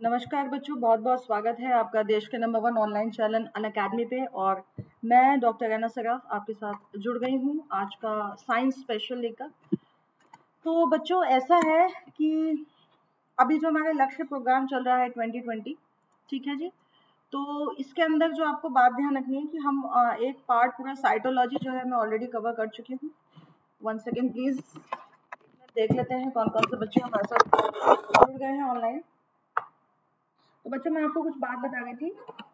नमस्कार बच्चों, बहुत बहुत स्वागत है आपका देश के नंबर 1 ऑनलाइन चैनल अनअकैडमी पे। और मैं डॉक्टर रैना सराफ आपके साथ जुड़ गई हूँ आज का साइंस स्पेशल लेकर। तो बच्चों ऐसा है कि अभी जो हमारे लक्ष्य प्रोग्राम चल रहा है 2020, ठीक है जी। तो इसके अंदर जो आपको बात ध्यान रखनी है कि हम एक पार्ट पूरा साइटोलॉजी जो है मैं ऑलरेडी कवर कर चुकी हूँ। 1 सेकेंड प्लीज, देख लेते हैं कौन कौन से बच्चे हमारे साथ जुड़ गए हैं ऑनलाइन। तो बच्चों मैं आपको कुछ बात बता रही थी।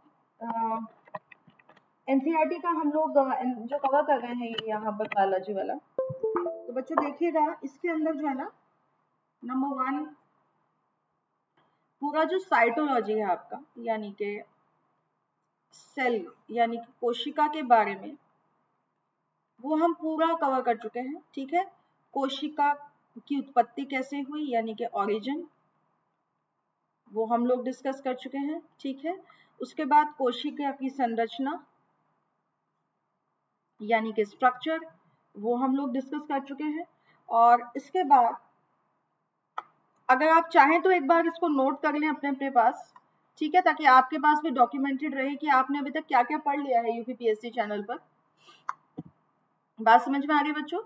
एनसीईआरटी का हम लोग जो कवर कर रहे हैं यहाँ पर बायोलॉजी वाला। तो बच्चों देखिएगा इसके अंदर जो है ना, नंबर 1 पूरा जो साइटोलॉजी है आपका, यानी कि सेल यानी कि कोशिका के बारे में, वो हम पूरा कवर कर चुके हैं। ठीक है, कोशिका की उत्पत्ति कैसे हुई यानी कि ऑरिजिन, वो हम लोग डिस्कस कर चुके हैं। ठीक है, उसके बाद कोशिका की संरचना यानी कि स्ट्रक्चर, वो हम लोग डिस्कस कर चुके हैं। और इसके बाद अगर आप चाहें तो एक बार इसको नोट कर लें अपने अपने पास, ठीक है, ताकि आपके पास भी डॉक्यूमेंटेड रहे कि आपने अभी तक क्या क्या पढ़ लिया है यूपीपीएससी चैनल पर। बात समझ में आ रही बच्चों?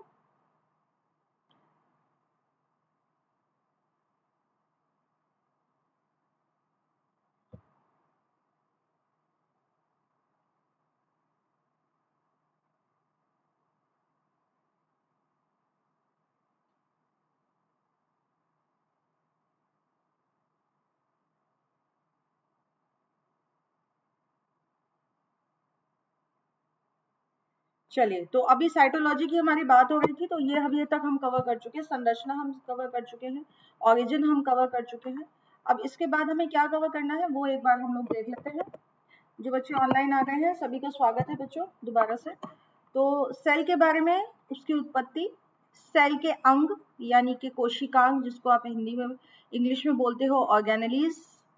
चलिए, तो अभी साइटोलॉजी की हमारी बात हो रही थी, तो ये अभी तक हम कवर कर चुके हैं। संरचना हम कवर कर चुके हैं, ऑरिजिन हम कवर कर चुके हैं। अब इसके बाद हमें क्या कवर करना है वो एक बार हम लोग देख लेते हैं। जो बच्चे ऑनलाइन आ गए हैं सभी का स्वागत है बच्चों दोबारा से। तो सेल के बारे में, उसकी उत्पत्ति, सेल के अंग यानी कि कोशिकांग, जिसको आप हिंदी में इंग्लिश में बोलते हो ऑर्गेनेलीज,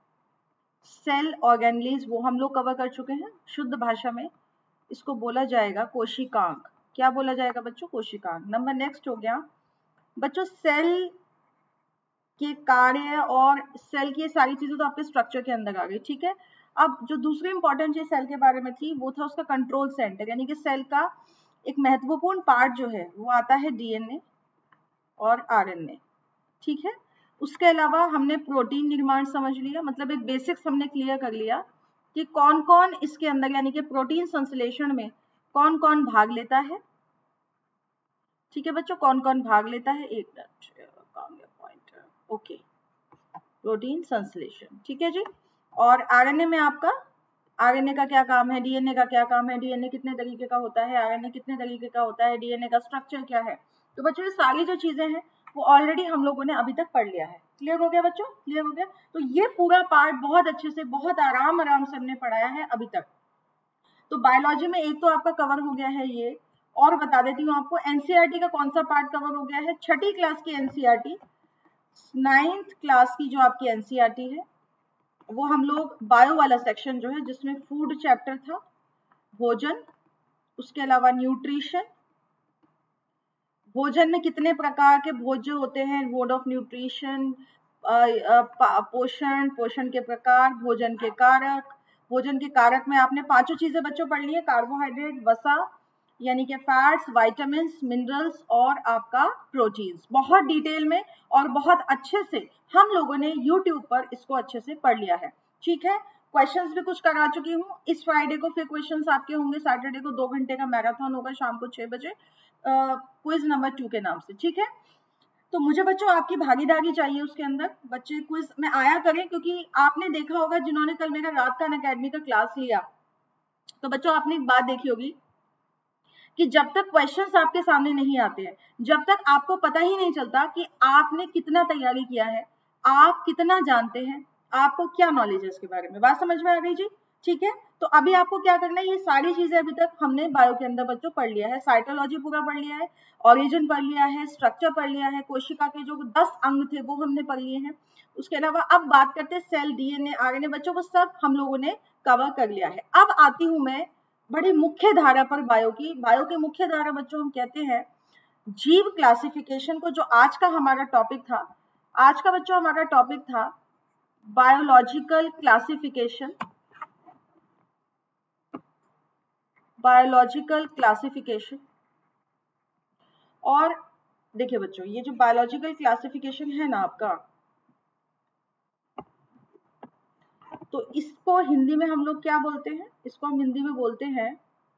सेल ऑर्गेनेलीज, वो हम लोग कवर कर चुके हैं। शुद्ध भाषा में इसको बोला जाएगा कोशिकांग। क्या बोला जाएगा बच्चों? कोशिकांग। नंबर नेक्स्ट हो गया बच्चों सेल के कार्य, और सेल की सारी चीजें तो आपके स्ट्रक्चर के अंदर आ गई। ठीक है, अब जो दूसरी इंपॉर्टेंट चीज सेल के बारे में थी वो था उसका कंट्रोल सेंटर, यानी कि सेल का एक महत्वपूर्ण पार्ट जो है वो आता है डीएनए और आरएनए। ठीक है, उसके अलावा हमने प्रोटीन निर्माण समझ लिया, मतलब एक बेसिक्स हमने क्लियर कर लिया कि कौन कौन इसके अंदर यानी कि प्रोटीन संश्लेषण में कौन कौन भाग लेता है। ठीक है बच्चों, कौन कौन भाग लेता है, एक मिनट पॉइंट, ओके, प्रोटीन संश्लेषण। ठीक है जी। और आरएनए में आपका, आरएनए का क्या काम है, डीएनए का क्या काम है, डीएनए कितने तरीके का होता है, आरएनए कितने तरीके का होता है, डीएनए का स्ट्रक्चर क्या है। तो बच्चों ये सारी जो चीजें हैं वो ऑलरेडी हम लोगों ने अभी तक पढ़ लिया है। क्लियर हो गया बच्चों? क्लियर हो गया? तो ये पूरा पार्ट बहुत अच्छे से, बहुत आराम आराम से हमने पढ़ाया है अभी तक। तो बायोलॉजी में एक तो आपका कवर हो गया है ये। और बता देती हूँ आपको एनसीईआरटी का कौन सा पार्ट कवर हो गया है। छठी क्लास की एनसीईआरटी, 9th क्लास की जो आपकी एनसीईआरटी है, वो हम लोग बायो वाला सेक्शन जो है जिसमें फूड चैप्टर था, भोजन, उसके अलावा न्यूट्रिशन, भोजन में कितने प्रकार के भोज्य होते हैं, मोड ऑफ न्यूट्रिशन, पोषण, पोषण के प्रकार, भोजन के कारक, भोजन के कारक में आपने पांचों चीजें बच्चों पढ़ ली है, कार्बोहाइड्रेट, वसा यानी कि फैट्स, विटामिन, मिनरल्स और आपका प्रोटीन्स, बहुत डिटेल में और बहुत अच्छे से हम लोगों ने यूट्यूब पर इसको अच्छे से पढ़ लिया है। ठीक है, क्वेश्चंस भी कुछ करा चुकी हूँ। इस फ्राइडे को फिर क्वेश्चंस आपके होंगे, सैटरडे को 2 घंटे का मैराथन होगा शाम को 6 बजे, क्विज नंबर 2 के नाम से। ठीक है, तो मुझे बच्चों आपकी भागीदारी चाहिए उसके अंदर। बच्चे क्विज में आया करें, क्योंकि आपने देखा होगा जिन्होंने कल मेरा रात का अनअकैडमी का क्लास लिया, तो बच्चों आपने एक बात देखी होगी कि जब तक क्वेश्चंस आपके सामने नहीं आते हैं, जब तक आपको पता ही नहीं चलता कि आपने कितना तैयारी किया है, आप कितना जानते हैं, आपको क्या नॉलेज है इसके बारे में। बात समझ में आ गई जी? ठीक है, तो अभी आपको क्या करना है, ये सारी चीजें अभी तक हमने बायो के अंदर बच्चों पढ़ लिया है। साइटोलॉजी पूरा पढ़ लिया है, ऑरिजिन पढ़ लिया है, स्ट्रक्चर पढ़ लिया है, कोशिका के जो 10 अंग थे वो हमने पढ़ लिए हैं। उसके अलावा अब बात करते हैं सेल, डीएनए, आरएनए, बच्चों वो सब हम लोगों ने कवर कर लिया है। अब आती हूं मैं बड़ी मुख्य धारा पर, बायो की। बायो के मुख्य धारा बच्चों हम कहते हैं जीव क्लासिफिकेशन को, जो आज का हमारा टॉपिक था। आज का बच्चों हमारा टॉपिक था बायोलॉजिकल क्लासिफिकेशन, बायोलॉजिकल क्लासिफिकेशन। और देखिए बच्चों, ये जो बायोलॉजिकल क्लासिफिकेशन है ना आपका, तो इसको हिंदी में हम लोग क्या बोलते हैं? इसको हम हिंदी में बोलते हैं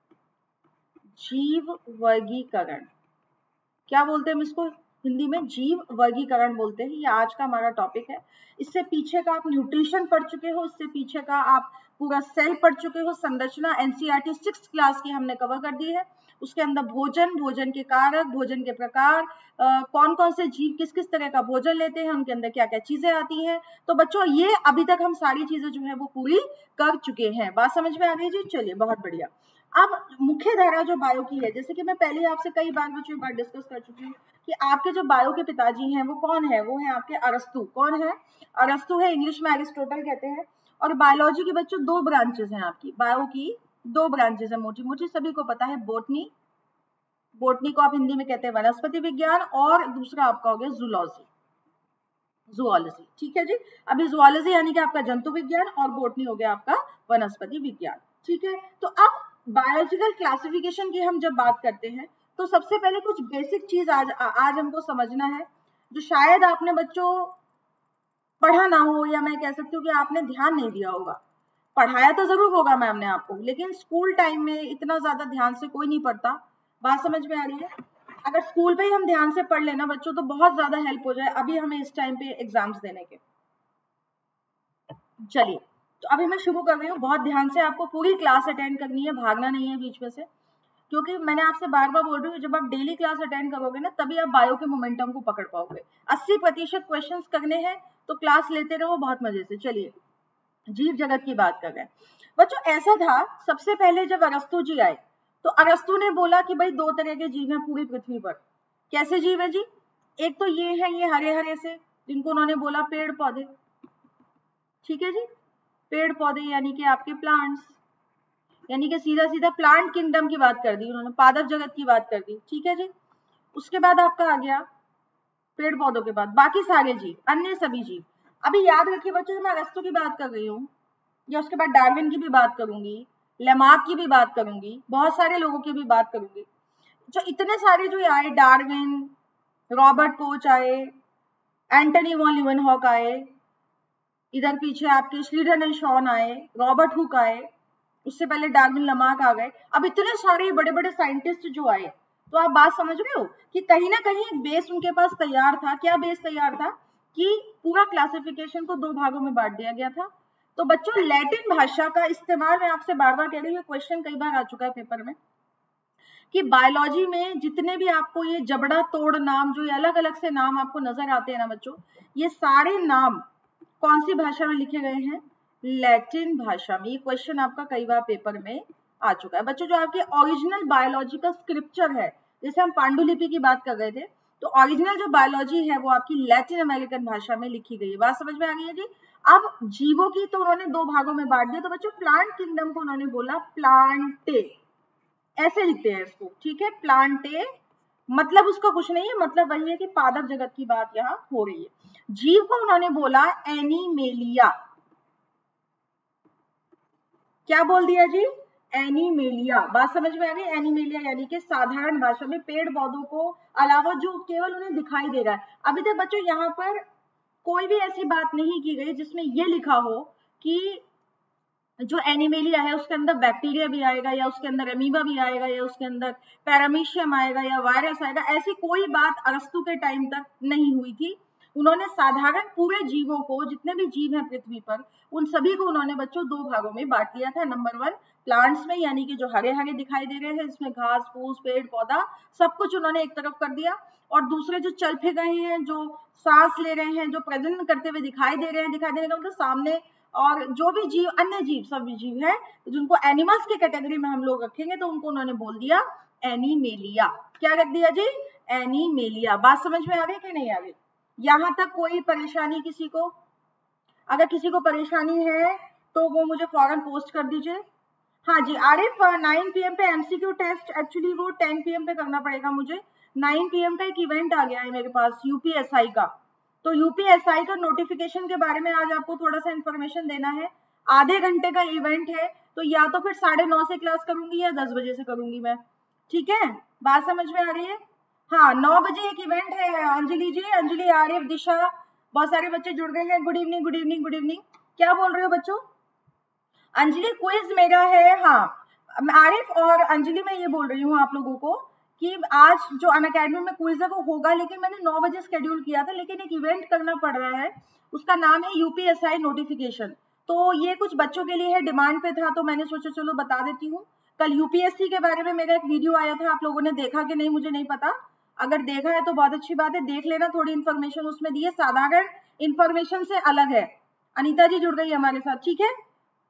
जीव वर्गीकरण। क्या बोलते हैं हम इसको हिंदी में? जीव वर्गीकरण बोलते हैं। ये आज का हमारा टॉपिक है। इससे पीछे का आप न्यूट्रिशन पढ़ चुके हो, इससे पीछे का आप पूरा सेल पढ़ चुके हो। संरचना एनसीईआरटी 6th क्लास की हमने कवर कर दी है। उसके अंदर भोजन, भोजन के कारक, भोजन के प्रकार, कौन कौन से जीव किस किस तरह का भोजन लेते हैं, उनके अंदर क्या क्या चीजें आती हैं। तो बच्चों ये अभी तक हम सारी चीजें जो है वो पूरी कर चुके हैं। बात समझ में आ गई जी? चलिए बहुत बढ़िया। अब मुख्य धारा जो बायो की है, जैसे कि मैं पहले आपसे कई बार बच्चों बार डिस्कस कर चुकी हूँ कि आपके जो बायो के पिताजी हैं वो कौन है? वो है आपके अरस्तु। कौन है? अरस्तु है, इंग्लिश में एरिस्टोटल कहते हैं। और बायोलॉजी की बच्चों दो ब्रांचेस हैं आपकी, बायो की दो ब्रांचेस है मोटी मोटी, सभी को पता है। बोटनी, बोटनी को आप हिंदी में कहते हैं वनस्पति विज्ञान, और दूसरा आपका हो गया जूलॉजी, जूलॉजी। ठीक है जी। अभी जूलॉजी यानी कि आपका जंतु विज्ञान, और बोटनी हो गया आपका वनस्पति विज्ञान। ठीक है। तो अब बायोलॉजिकल क्लासिफिकेशन की हम जब बात करते हैं तो सबसे पहले कुछ बेसिक चीज आज हमको समझना है, जो शायद आपने बच्चों पढ़ा ना हो, या मैं कह सकती हूँ कि आपने ध्यान नहीं दिया होगा। पढ़ाया तो जरूर होगा मैम ने आपको, लेकिन स्कूल टाइम में इतना ज्यादा ध्यान से कोई नहीं पढ़ता। बात समझ में आ रही है? अगर स्कूल पे ही हम ध्यान से पढ़ लेना बच्चों तो बहुत ज्यादा हेल्प हो जाए अभी हमें इस टाइम पे एग्जाम्स देने के। चलिए, तो अभी मैं शुरू कर रही हूँ। बहुत ध्यान से आपको पूरी क्लास अटेंड करनी है, भागना नहीं है बीच में से, क्योंकि मैंने आपसे बार बार बोल रही हूँ जब आप डेली क्लास अटेंड करोगे ना तभी आप बायो के मोमेंटम को पकड़ पाओगे। 80% क्वेश्चंस करने हैं तो क्लास लेते रहो बहुत मजे से। चलिए, जीव जगत की बात कर रहे हैं बच्चों। ऐसा था, सबसे पहले जब अरस्तु जी आए तो अरस्तु ने बोला कि भाई दो तरह के जीव हैं पूरी पृथ्वी पर। कैसे जीव है जी? एक तो ये है, ये हरे हरे से, जिनको उन्होंने बोला पेड़ पौधे। ठीक है जी, पेड़ पौधे यानी कि आपके प्लांट्स, यानी कि सीधा सीधा प्लांट किंगडम की बात कर दी उन्होंने, पादप जगत की बात कर दी। ठीक है जी। उसके बाद आपका आ गया पेड़ पौधों के बाद बाकी सारे जीव, अन्य सभी जीव। अभी याद रखिए बच्चों, मैं अरस्तु की बात कर रही हूँ, या उसके बाद डार्विन की भी बात करूंगी, लेमार्क की भी बात करूंगी, बहुत सारे लोगों की भी बात करूंगी। जो इतने सारे जो आए, डार्विन, रॉबर्ट कोच आए, एंटनी वॉन लीवनहॉक आए, इधर पीछे आपके श्रीधर एंड शॉन आए, रॉबर्ट हुक आए, उससे पहले डार्विन, लमार्क आ गए। अब इतने सारे बड़े बड़े साइंटिस्ट जो आए, तो आप बात समझ रहे हो कि कहीं ना कहीं एक बेस उनके पास तैयार था। क्या बेस तैयार था? कि पूरा क्लासिफिकेशन को दो भागों में बांट दिया गया था। तो बच्चों लैटिन भाषा का इस्तेमाल, मैं आपसे बार बार कह रही हूँ, क्वेश्चन कई बार आ चुका है पेपर में, कि बायोलॉजी में जितने भी आपको ये जबड़ा तोड़ नाम, जो ये अलग अलग से नाम आपको नजर आते हैं ना बच्चों, ये सारे नाम कौन सी भाषा में लिखे गए हैं? लैटिन भाषा में। ये क्वेश्चन आपका कई बार पेपर में आ चुका है बच्चों। जो आपके ओरिजिनल बायोलॉजी का स्क्रिप्चर है, जैसे हम पांडुलिपि की बात कर रहे थे, तो ओरिजिनल जो बायोलॉजी है वो आपकी लैटिन अमेरिकन भाषा में लिखी गई है। बात समझ में आ गई है जी? अब जीवों की तो उन्होंने दो भागों में बांट दिया। तो बच्चों प्लांट किंगडम को उन्होंने बोला प्लांटे, ऐसे लिखते हैं इसको। ठीक है, प्लांटे, मतलब उसका कुछ नहीं है, मतलब वही है कि पादप जगत की बात यहाँ हो रही है। जीव को उन्होंने बोला एनिमेलिया। क्या बोल दिया जी? एनिमेलिया। बात समझ में आ गई? एनिमेलिया यानी कि साधारण भाषा में पेड़ पौधों को अलावा जो केवल उन्हें दिखाई दे रहा है। अभी तक बच्चों यहाँ पर कोई भी ऐसी बात नहीं की गई जिसमें ये लिखा हो कि जो एनिमेलिया है उसके अंदर बैक्टीरिया भी आएगा, या उसके अंदर अमीबा भी आएगा, या उसके अंदर पैरामीशियम आएगा, या वायरस आएगा। ऐसी कोई बात अरस्तु के टाइम तक नहीं हुई थी। उन्होंने साधारण पूरे जीवों को, जितने भी जीव हैं पृथ्वी पर, उन सभी को उन्होंने बच्चों दो भागों में बांट दिया था। नंबर 1 प्लांट्स में, यानी कि जो हरे हरे दिखाई दे रहे हैं, जिसमें घास फूस पेड़ पौधा सब कुछ उन्होंने एक तरफ कर दिया। और दूसरे जो चल फिर रहे हैं, जो सांस ले रहे हैं, जो प्रजनन करते हुए दिखाई दे रहे हैं, दिखाई देने का मतलब सामने, और जो भी जीव, अन्य जीव, सभी जीव है जिनको एनिमल्स की कैटेगरी में हम लोग रखेंगे, तो उनको उन्होंने बोल दिया एनिमेलिया। क्या रख दिया जी? एनिमेलिया। बात समझ में आ गई कि नहीं आ गई? यहां तक कोई परेशानी किसी को? अगर किसी को परेशानी है तो वो मुझे फौरन पोस्ट कर दीजिए। हाँ जी आरिफ, 9 PM पे एमसीक्यू टेस्ट, एक्चुअली वो 10 PM पे करना पड़ेगा मुझे। 9 PM का एक इवेंट आ गया है मेरे पास यूपीएसआई का, तो यूपीएसआई का नोटिफिकेशन के बारे में आज आपको थोड़ा सा इन्फॉर्मेशन देना है। आधे घंटे का इवेंट है, तो या तो फिर 9:30 से क्लास करूंगी या 10 बजे से करूंगी मैं, ठीक है? बात समझ में आ रही है? हाँ, 9 बजे एक इवेंट है। अंजलि जी, अंजलि, आरिफ, दिशा, बहुत सारे बच्चे जुड़ गए हैं। Good evening, good evening, good evening. क्या बोल रहे हो बच्चों? अंजलि, क्विज मेरा है। हाँ, आरिफ और अंजलि, मैं ये बोल रही हूँ आप लोगों को कि आज जो अनअकैडमी में क्विज है वो होगा, लेकिन मैंने 9 बजे शेड्यूल किया था, लेकिन एक इवेंट करना पड़ रहा है, उसका नाम है यूपीएसआई नोटिफिकेशन। तो ये कुछ बच्चों के लिए है, डिमांड पे था, तो मैंने सोचा चलो बता देती हूँ। कल यूपीएससी के बारे में मेरा एक वीडियो आया था, आप लोगों ने देखा कि नहीं मुझे नहीं पता। अगर देखा है तो बहुत अच्छी बात है, देख लेना, थोड़ी इन्फॉर्मेशन उसमें दी है, साधारण इन्फॉर्मेशन से अलग है। अनीता जी जुड़ गई हमारे साथ, ठीक है?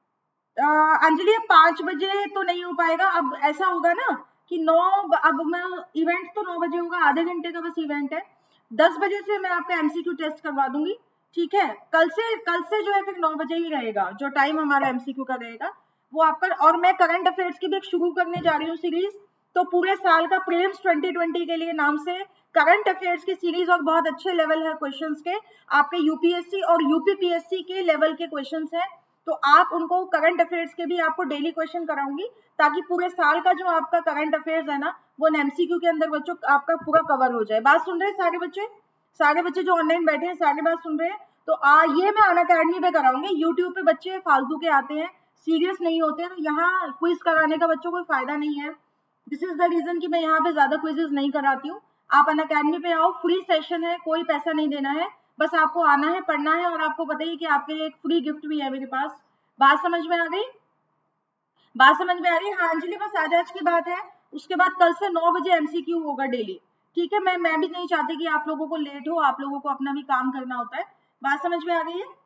अंजलि, अब 5 बजे तो नहीं हो पाएगा। अब ऐसा होगा ना कि 9, अब मैं इवेंट तो 9 बजे होगा, आधे घंटे का बस इवेंट है। 10 बजे से मैं आपका एमसीक्यू टेस्ट करवा दूंगी, ठीक है? कल से जो है फिर 9 बजे ही रहेगा, जो टाइम हमारा एमसीक्यू का रहेगा वो आपका। और मैं करंट अफेयर्स की भी शुरू करने जा रही हूँ सीरीज, तो पूरे साल का प्रीलिम्स 2020 के लिए नाम से करंट अफेयर्स की सीरीज, और बहुत अच्छे लेवल है क्वेश्चंस के, आपके यूपीएससी और यूपीपीएससी के लेवल के क्वेश्चंस हैं। तो आप उनको करंट अफेयर्स के भी आपको डेली क्वेश्चन कराऊंगी, ताकि पूरे साल का जो आपका करंट अफेयर्स है ना, वो एमसीक्यू के अंदर बच्चों आपका पूरा कवर हो जाए। बात सुन रहे हैं सारे बच्चे? सारे बच्चे जो ऑनलाइन बैठे हैं सारे बात सुन रहे हैं? तो ये मैं अनअकैडमी पे कराऊंगी। यूट्यूब पे बच्चे फालतू के आते हैं, सीरियस नहीं होते हैं, तो यहाँ क्विज कराने का बच्चों को फायदा नहीं है। दिस इज द रीजन कि मैं यहाँ पे ज्यादा क्विजेस नहीं कराती हूँ। आप अनअकैडमी पे आओ, फ्री सेशन है, कोई पैसा नहीं देना है, बस आपको आना है, पढ़ना है, और आपको पता ही कि आपके लिए एक फ्री गिफ्ट भी है मेरे पास। बात समझ में आ गई? बात समझ में आ रही है? हाँ अंजलि, बस आज की बात है। उसके बाद कल से 9 बजे एमसीक्यू होगा डेली, ठीक है? मैं भी नहीं चाहती कि आप लोगों को लेट हो, आप लोगों को अपना भी काम करना होता है। बात समझ में आ गई है?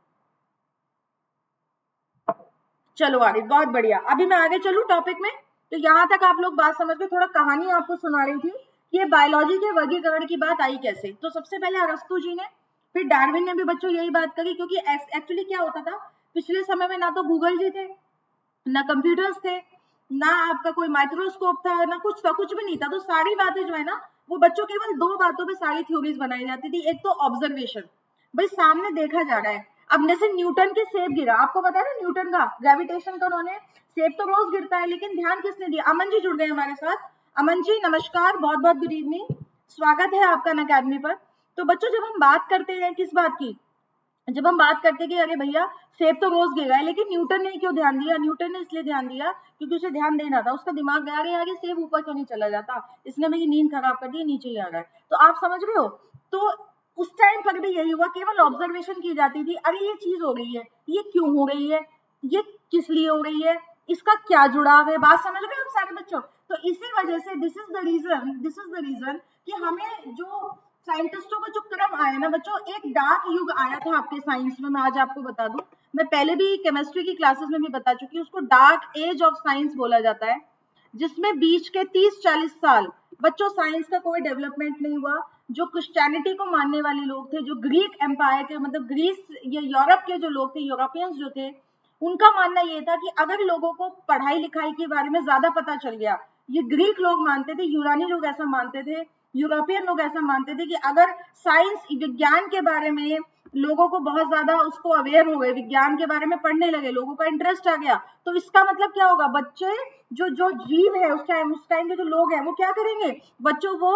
चलो आगे, बहुत बढ़िया। अभी मैं आगे चलूं टॉपिक में। तो यहाँ तक आप लोग बात समझ गए। थोड़ा कहानी आपको सुना रही थी कि ये बायोलॉजी के वर्गीकरण की बात आई कैसे। तो सबसे पहले अरस्तु जी ने, फिर डार्विन ने भी बच्चों यही बात करी, क्योंकि एक्चुअली क्या होता था पिछले समय में, ना तो गूगल जी थे, ना कंप्यूटर्स थे, ना आपका कोई माइक्रोस्कोप था, ना कुछ था, कुछ भी नहीं था। तो सारी बातें जो है ना, वो बच्चों केवल 2 बातों पे सारी थ्योरीज बनाई जाती थी। एक तो ऑब्जर्वेशन, भाई सामने देखा जा रहा है। अब जैसे न्यूटन के सेब गिरा, आपको पता है ना न्यूटन का ग्रेविटेशन का, उन्होंने सेब तो रोज गिरता है, लेकिन ध्यान किसने दिया? अमन जी जुड़ गए हमारे साथ। अमन जी नमस्कार, बहुत बहुत गुड इवनिंग, स्वागत है आपका अनअकैडमी पर। तो बच्चों, जब हम बात करते हैं किस बात की, जब हम बात करते हैं कि अरे भैया सेब तो रोज गिर रहा है, लेकिन न्यूटन ने क्यों ध्यान दिया? न्यूटन ने इसलिए ध्यान दिया क्योंकि उसे ध्यान देना था। उसका दिमाग गया, अरे आगे सेब ऊपर क्यों नहीं चला जाता, इसने मेरी नींद खराब कर दी, नीचे ही आ रहा है। तो आप समझ रहे हो? तो उस टाइम पर भी यही हुआ, केवल ऑब्जर्वेशन की जाती थी। अरे ये चीज हो गई है, ये क्यों हो गई है, ये किस लिए हो गई है, इसका क्या जुड़ाव है। बात समझ रहे हो आप सारे बच्चों? तो इसी वजह से दिस इज द रीजन कि हमें जो साइंटिस्टों का जो क्रम आया ना बच्चों, एक डार्क युग आया था आपके साइंस में। मैं आज आपको बता दूं, मैं पहले भी केमिस्ट्री की क्लासेस में भी बता चुकी हूँ, उसको डार्क एज ऑफ साइंस बोला जाता है, जिसमें बीच के 30-40 साल बच्चों साइंस का कोई डेवलपमेंट नहीं हुआ। जो क्रिश्चियनिटी को मानने वाले लोग थे, जो ग्रीक एम्पायर के, मतलब ग्रीस, ये यूरोप के जो लोग थे, यूरोपियंस जो थे, उनका मानना ये था कि अगर लोगों को पढ़ाई लिखाई के बारे में ज्यादा पता चल गया, ये ग्रीक लोग मानते थे, यूनानी लोग ऐसा मानते थे, यूरोपियन लोग ऐसा मानते थे कि अगर साइंस विज्ञान के बारे में लोगों को बहुत ज्यादा उसको अवेयर हो गए, विज्ञान के बारे में पढ़ने लगे, लोगों का इंटरेस्ट आ गया, तो इसका मतलब क्या होगा? बच्चे जो जो जीव है उस टाइम के जो लोग हैं, वो क्या करेंगे बच्चों? वो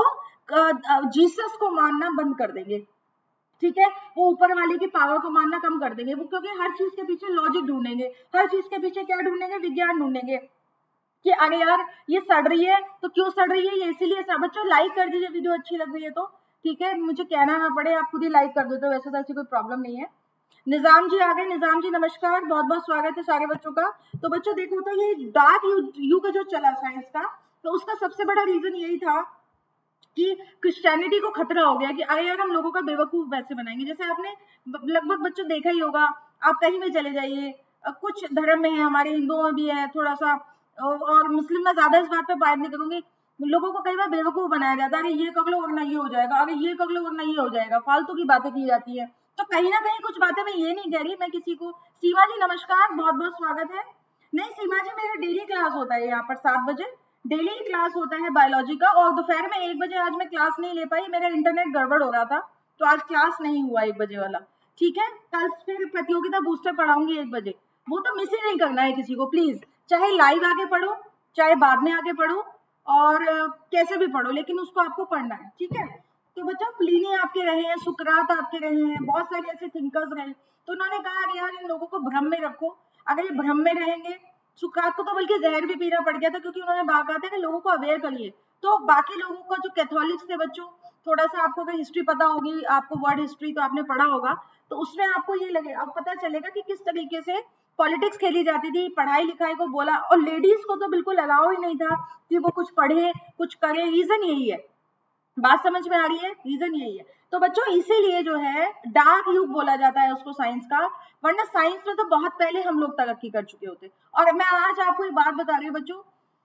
जीसस को मानना बंद कर देंगे, ठीक है? वो ऊपर वाले की पावर को मानना कम कर देंगे, वो क्योंकि हर चीज के पीछे लॉजिक ढूंढेंगे, हर चीज के पीछे क्या ढूंढेंगे? विज्ञान ढूंढेंगे कि अरे यार ये सड़ रही है तो क्यों सड़ रही है, ये इसीलिए। बच्चों लाइक कर दीजिए वीडियो अच्छी लग रही है तो, ठीक है? मुझे कहना ना पड़े, आप खुद ही लाइक कर देते हो, वैसे तो ऐसी कोई प्रॉब्लम नहीं है। निजाम जी आ गए। निजाम जी नमस्कार, बहुत बहुत स्वागत है सारे बच्चों का। तो बच्चों देखो, तो ये डार्क युग जो चला साइंस का, तो उसका सबसे बड़ा रीजन यही था कि क्रिश्चियनिटी को खतरा हो गया कि अरे यार हम लोगों का बेवकूफ वैसे बनाएंगे। जैसे आपने लगभग बच्चों देखा ही होगा, आप कहीं भी चले जाइए, कुछ धर्म में है, हमारे हिंदुओं में भी है थोड़ा सा, और मुस्लिम में ज्यादा इस बात पे बात नहीं करूंगी, लोगों को कई बार बेवकूफ बनाया जाता है, अरे ये कर लो वरना ये हो जाएगा, अरे ये कर लो वरना ये हो जाएगा, फालतू की बातें की जाती है। तो कहीं ना कहीं कुछ बातें मैं ये नहीं कह रही मैं किसी को। सीमा जी नमस्कार, बहुत बहुत स्वागत है। नहीं सीमा जी, मेरा डेली क्लास होता है यहाँ पर 7 बजे, डेली ही क्लास होता है बायोलॉजी का, और दोपहर में 1 बजे आज मैं क्लास नहीं ले पाई, मेरा इंटरनेट गड़बड़ हो रहा था, तो आज क्लास नहीं हुआ 1 बजे वाला, ठीक है। कल फिर प्रतियोगिता बूस्टर पढ़ाऊंगी 1 बजे, वो तो मिस ही नहीं करना है किसी को प्लीज, चाहे लाइव आके पढ़ो चाहे बाद में आके पढ़ो और कैसे भी पढ़ो, लेकिन उसको आपको पढ़ना है, ठीक है। तो बच्चों प्लिनी आपके रहे हैं, सुकरात आपके रहे हैं, बहुत सारे ऐसे थिंकर्स रहे, तो उन्होंने कहा अरे यार इन लोगों को भ्रम में रखो, अगर ये भ्रम में रहेंगे, सुकरात को तो बल्कि जहर भी पीना पड़ गया था, क्योंकि उन्होंने कहा था कि लोगों को अवेयर करिए। तो बाकी लोगों का जो कैथोलिक्स थे बच्चों, थोड़ा सा आपको अगर हिस्ट्री पता होगी, आपको वर्ड हिस्ट्री तो आपने पढ़ा होगा, तो उसमें आपको ये लगे, अब पता चलेगा कि किस तरीके से पॉलिटिक्स खेली जाती थी, पढ़ाई लिखाई को बोला, और लेडीज को तो बिल्कुल अलाउ ही नहीं था कि वो कुछ पढ़े कुछ करे। रीजन यही है, बात समझ में आ रही है, रीजन यही है। तो बच्चों इसीलिए जो है डार्क युग बोला जाता है उसको साइंस का, वरना साइंस में तो बहुत पहले हम लोग तरक्की कर चुके होते। और मैं आज आपको एक बात बता रही हूँ बच्चों,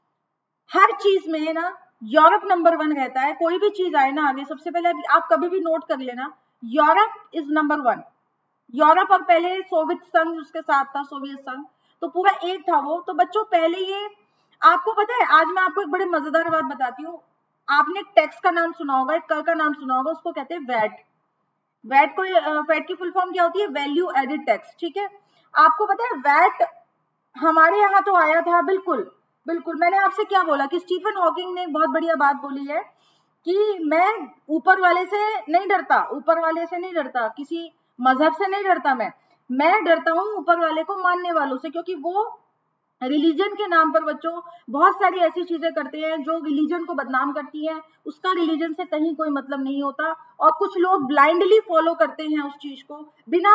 हर चीज में ना यूरोप नंबर 1 रहता है, कोई भी चीज आए ना आगे, सबसे पहले आप कभी भी नोट कर लेना, यूरोप इज नंबर 1। यूरोप और पहले सोवियत संघ उसके साथ था, सोवियत संघ, तो पूरा एक था वो। तो बच्चों पहले ये आपको पता है, आज मैं आपको एक बड़े मजेदार बात बताती हूँ। आपने टैक्स का नाम सुना होगा, एक कर का नाम सुना होगा, उसको कहते हैं वैट। वैट को वैट की फुल फॉर्म क्या होती है? वैल्यू एडिड टैक्स, ठीक है। आपको पता है वैट हमारे यहाँ तो आया था, बिल्कुल बिल्कुल। मैंने आपसे क्या बोला कि स्टीफन हॉकिंग ने एक बहुत बढ़िया बात बोली है कि मैं ऊपर वाले से नहीं डरता, ऊपर वाले से नहीं डरता, किसी मजहब से नहीं डरता, मैं डरता हूँ ऊपर वाले को मानने वालों से, क्योंकि वो रिलीजन के नाम पर बच्चों बहुत सारी ऐसी चीजें करते हैं जो रिलीजन को बदनाम करती हैं, उसका रिलीजन से कहीं कोई मतलब नहीं होता, और कुछ लोग ब्लाइंडली फॉलो करते हैं उस चीज को, बिना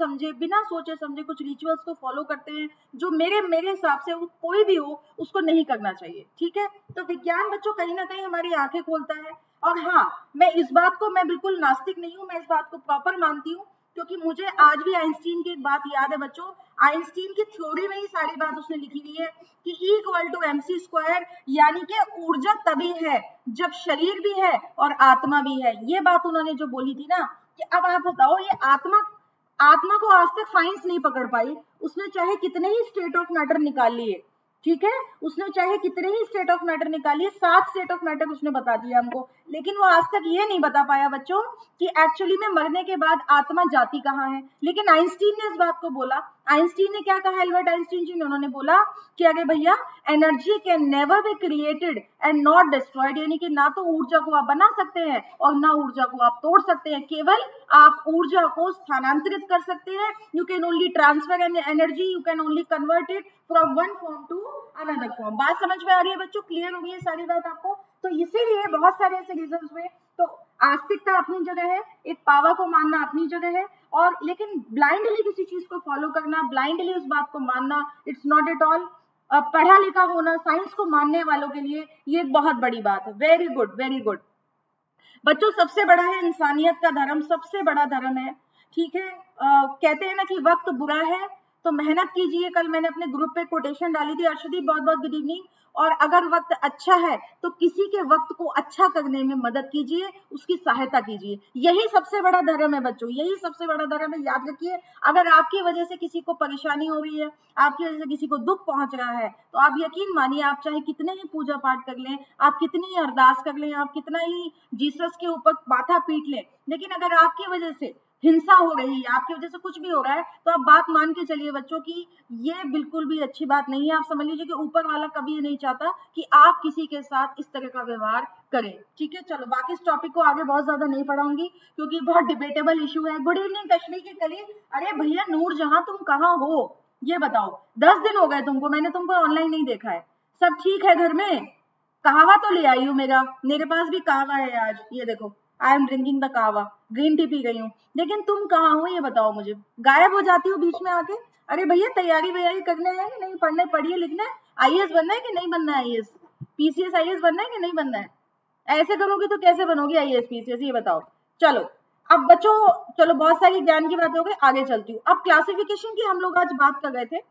सोचे समझे कुछ रिचुअल्स को फॉलो करते हैं, जो मेरे मेरे हिसाब से कोई भी हो उसको नहीं करना चाहिए, ठीक है। तो विज्ञान बच्चों कहीं ना कहीं हमारी आंखें खोलता है। और हाँ, मैं इस बात को, मैं बिल्कुल नास्तिक नहीं हूँ, मैं इस बात को प्रॉपर मानती हूँ, क्योंकि मुझे आज भी आइंस्टीन की एक बात याद है बच्चों। आइंस्टीन की थ्योरी में ही सारी बात उसने लिखी हुई है कि E इक्वल टू mc², यानी कि ऊर्जा तभी है जब शरीर भी है और आत्मा भी है। ये बात उन्होंने जो बोली थी ना, कि अब आप बताओ ये आत्मा, आत्मा को आज तक साइंस नहीं पकड़ पाई, उसने चाहे कितने ही स्टेट ऑफ मैटर निकाल लिए, ठीक है, उसने चाहे कितने ही स्टेट ऑफ मैटर निकालिए, 7 स्टेट ऑफ मैटर उसने बता दिया हमको, लेकिन वो आज तक ये नहीं बता पाया बच्चों कि एक्चुअली में मरने के बाद आत्मा जाती कहाँ है। लेकिन आइंस्टीन ने इस बात को बोला। आइंस्टीन ने क्या कहा? एल्बर्ट आइंस्टीन जी ने, उन्होंने बोला कि अरे भैया, energy can never be created and not destroyed, यानी कि ना तो ऊर्जा को आप बना सकते हैं और ना ऊर्जा को आप तोड़ सकते हैं, केवल आप ऊर्जा को स्थानांतरित कर सकते हैं। You can only transfer energy, you can only convert it from one form to another form. बात समझ में आ रही है बच्चों? क्लियर हो गई है सारी बात आपको? तो इसीलिए बहुत सारे ऐसे रीजन हुए। तो आस्तिकता अपनी जगह है, एक पावर को मानना अपनी जगह है, और लेकिन ब्लाइंडली किसी चीज को फॉलो करना, ब्लाइंडली उस बात को मानना, इट्स नॉट एट ऑल। पढ़ा लिखा होना, साइंस को मानने वालों के लिए ये एक बहुत बड़ी बात है। वेरी गुड, वेरी गुड बच्चों। सबसे बड़ा है इंसानियत का धर्म, सबसे बड़ा धर्म है, ठीक है। कहते हैं ना कि वक्त बुरा है तो मेहनत कीजिए। कल मैंने अपने ग्रुप पे कोटेशन डाली थी, अर्शदीप बहुत बहुत गुड इवनिंग। और अगर वक्त अच्छा है तो किसी के वक्त को अच्छा करने में मदद कीजिए, उसकी सहायता कीजिए, यही सबसे बड़ा धर्म है बच्चों, यही सबसे बड़ा धर्म है, याद रखिए। अगर आपकी वजह से किसी को परेशानी हो रही है, आपकी वजह से किसी को दुख पहुंच रहा है, तो आप यकीन मानिए, आप चाहे कितने ही पूजा पाठ कर लें, आप कितनी ही अरदास कर लें, आप कितना ही जीसस के ऊपर माथा पीट लें, लेकिन अगर आपकी वजह से हिंसा हो रही है, आपकी वजह से कुछ भी हो रहा है, तो आप बात मान के चलिए बच्चों की ये बिल्कुल भी अच्छी बात नहीं है। आप समझ लीजिए कि ऊपर वाला कभी ये नहीं चाहता कि आप किसी के साथ इस तरह का व्यवहार करें, ठीक है। चलो बाकी इस टॉपिक को आगे बहुत ज्यादा नहीं पढ़ाऊंगी, क्योंकि बहुत डिबेटेबल इशू है। गुड इवनिंग कश्मीर के कली। अरे भैया नूर जहां, तुम कहाँ हो ये बताओ? 10 दिन हो गए तुमको, मैंने तुमको ऑनलाइन नहीं देखा है। सब ठीक है घर में? कहवा तो ले आई हूँ, मेरे पास भी कहवा है आज, ये देखो, I am drinking the kahwa, green tea पी गई हूँ। लेकिन तुम कहाँ हो ये बताओ मुझे, गायब हो जाती हो बीच में आके। अरे भैया तैयारी वैयारी करने है कि नहीं, पढ़ने पढ़िए लिखना है, आईएएस बनना है कि नहीं बनना है, आईएएस पीसीएस आईएएस बनना है कि नहीं बनना है? ऐसे करोगे तो कैसे बनोगे आईएएस पीसीएस, ये बताओ। चलो अब बच्चों, चलो बहुत सारी ज्ञान की बातें हो गई, आगे चलती हूँ। अब क्लासिफिकेशन की हम लोग आज बात कर रहे थे।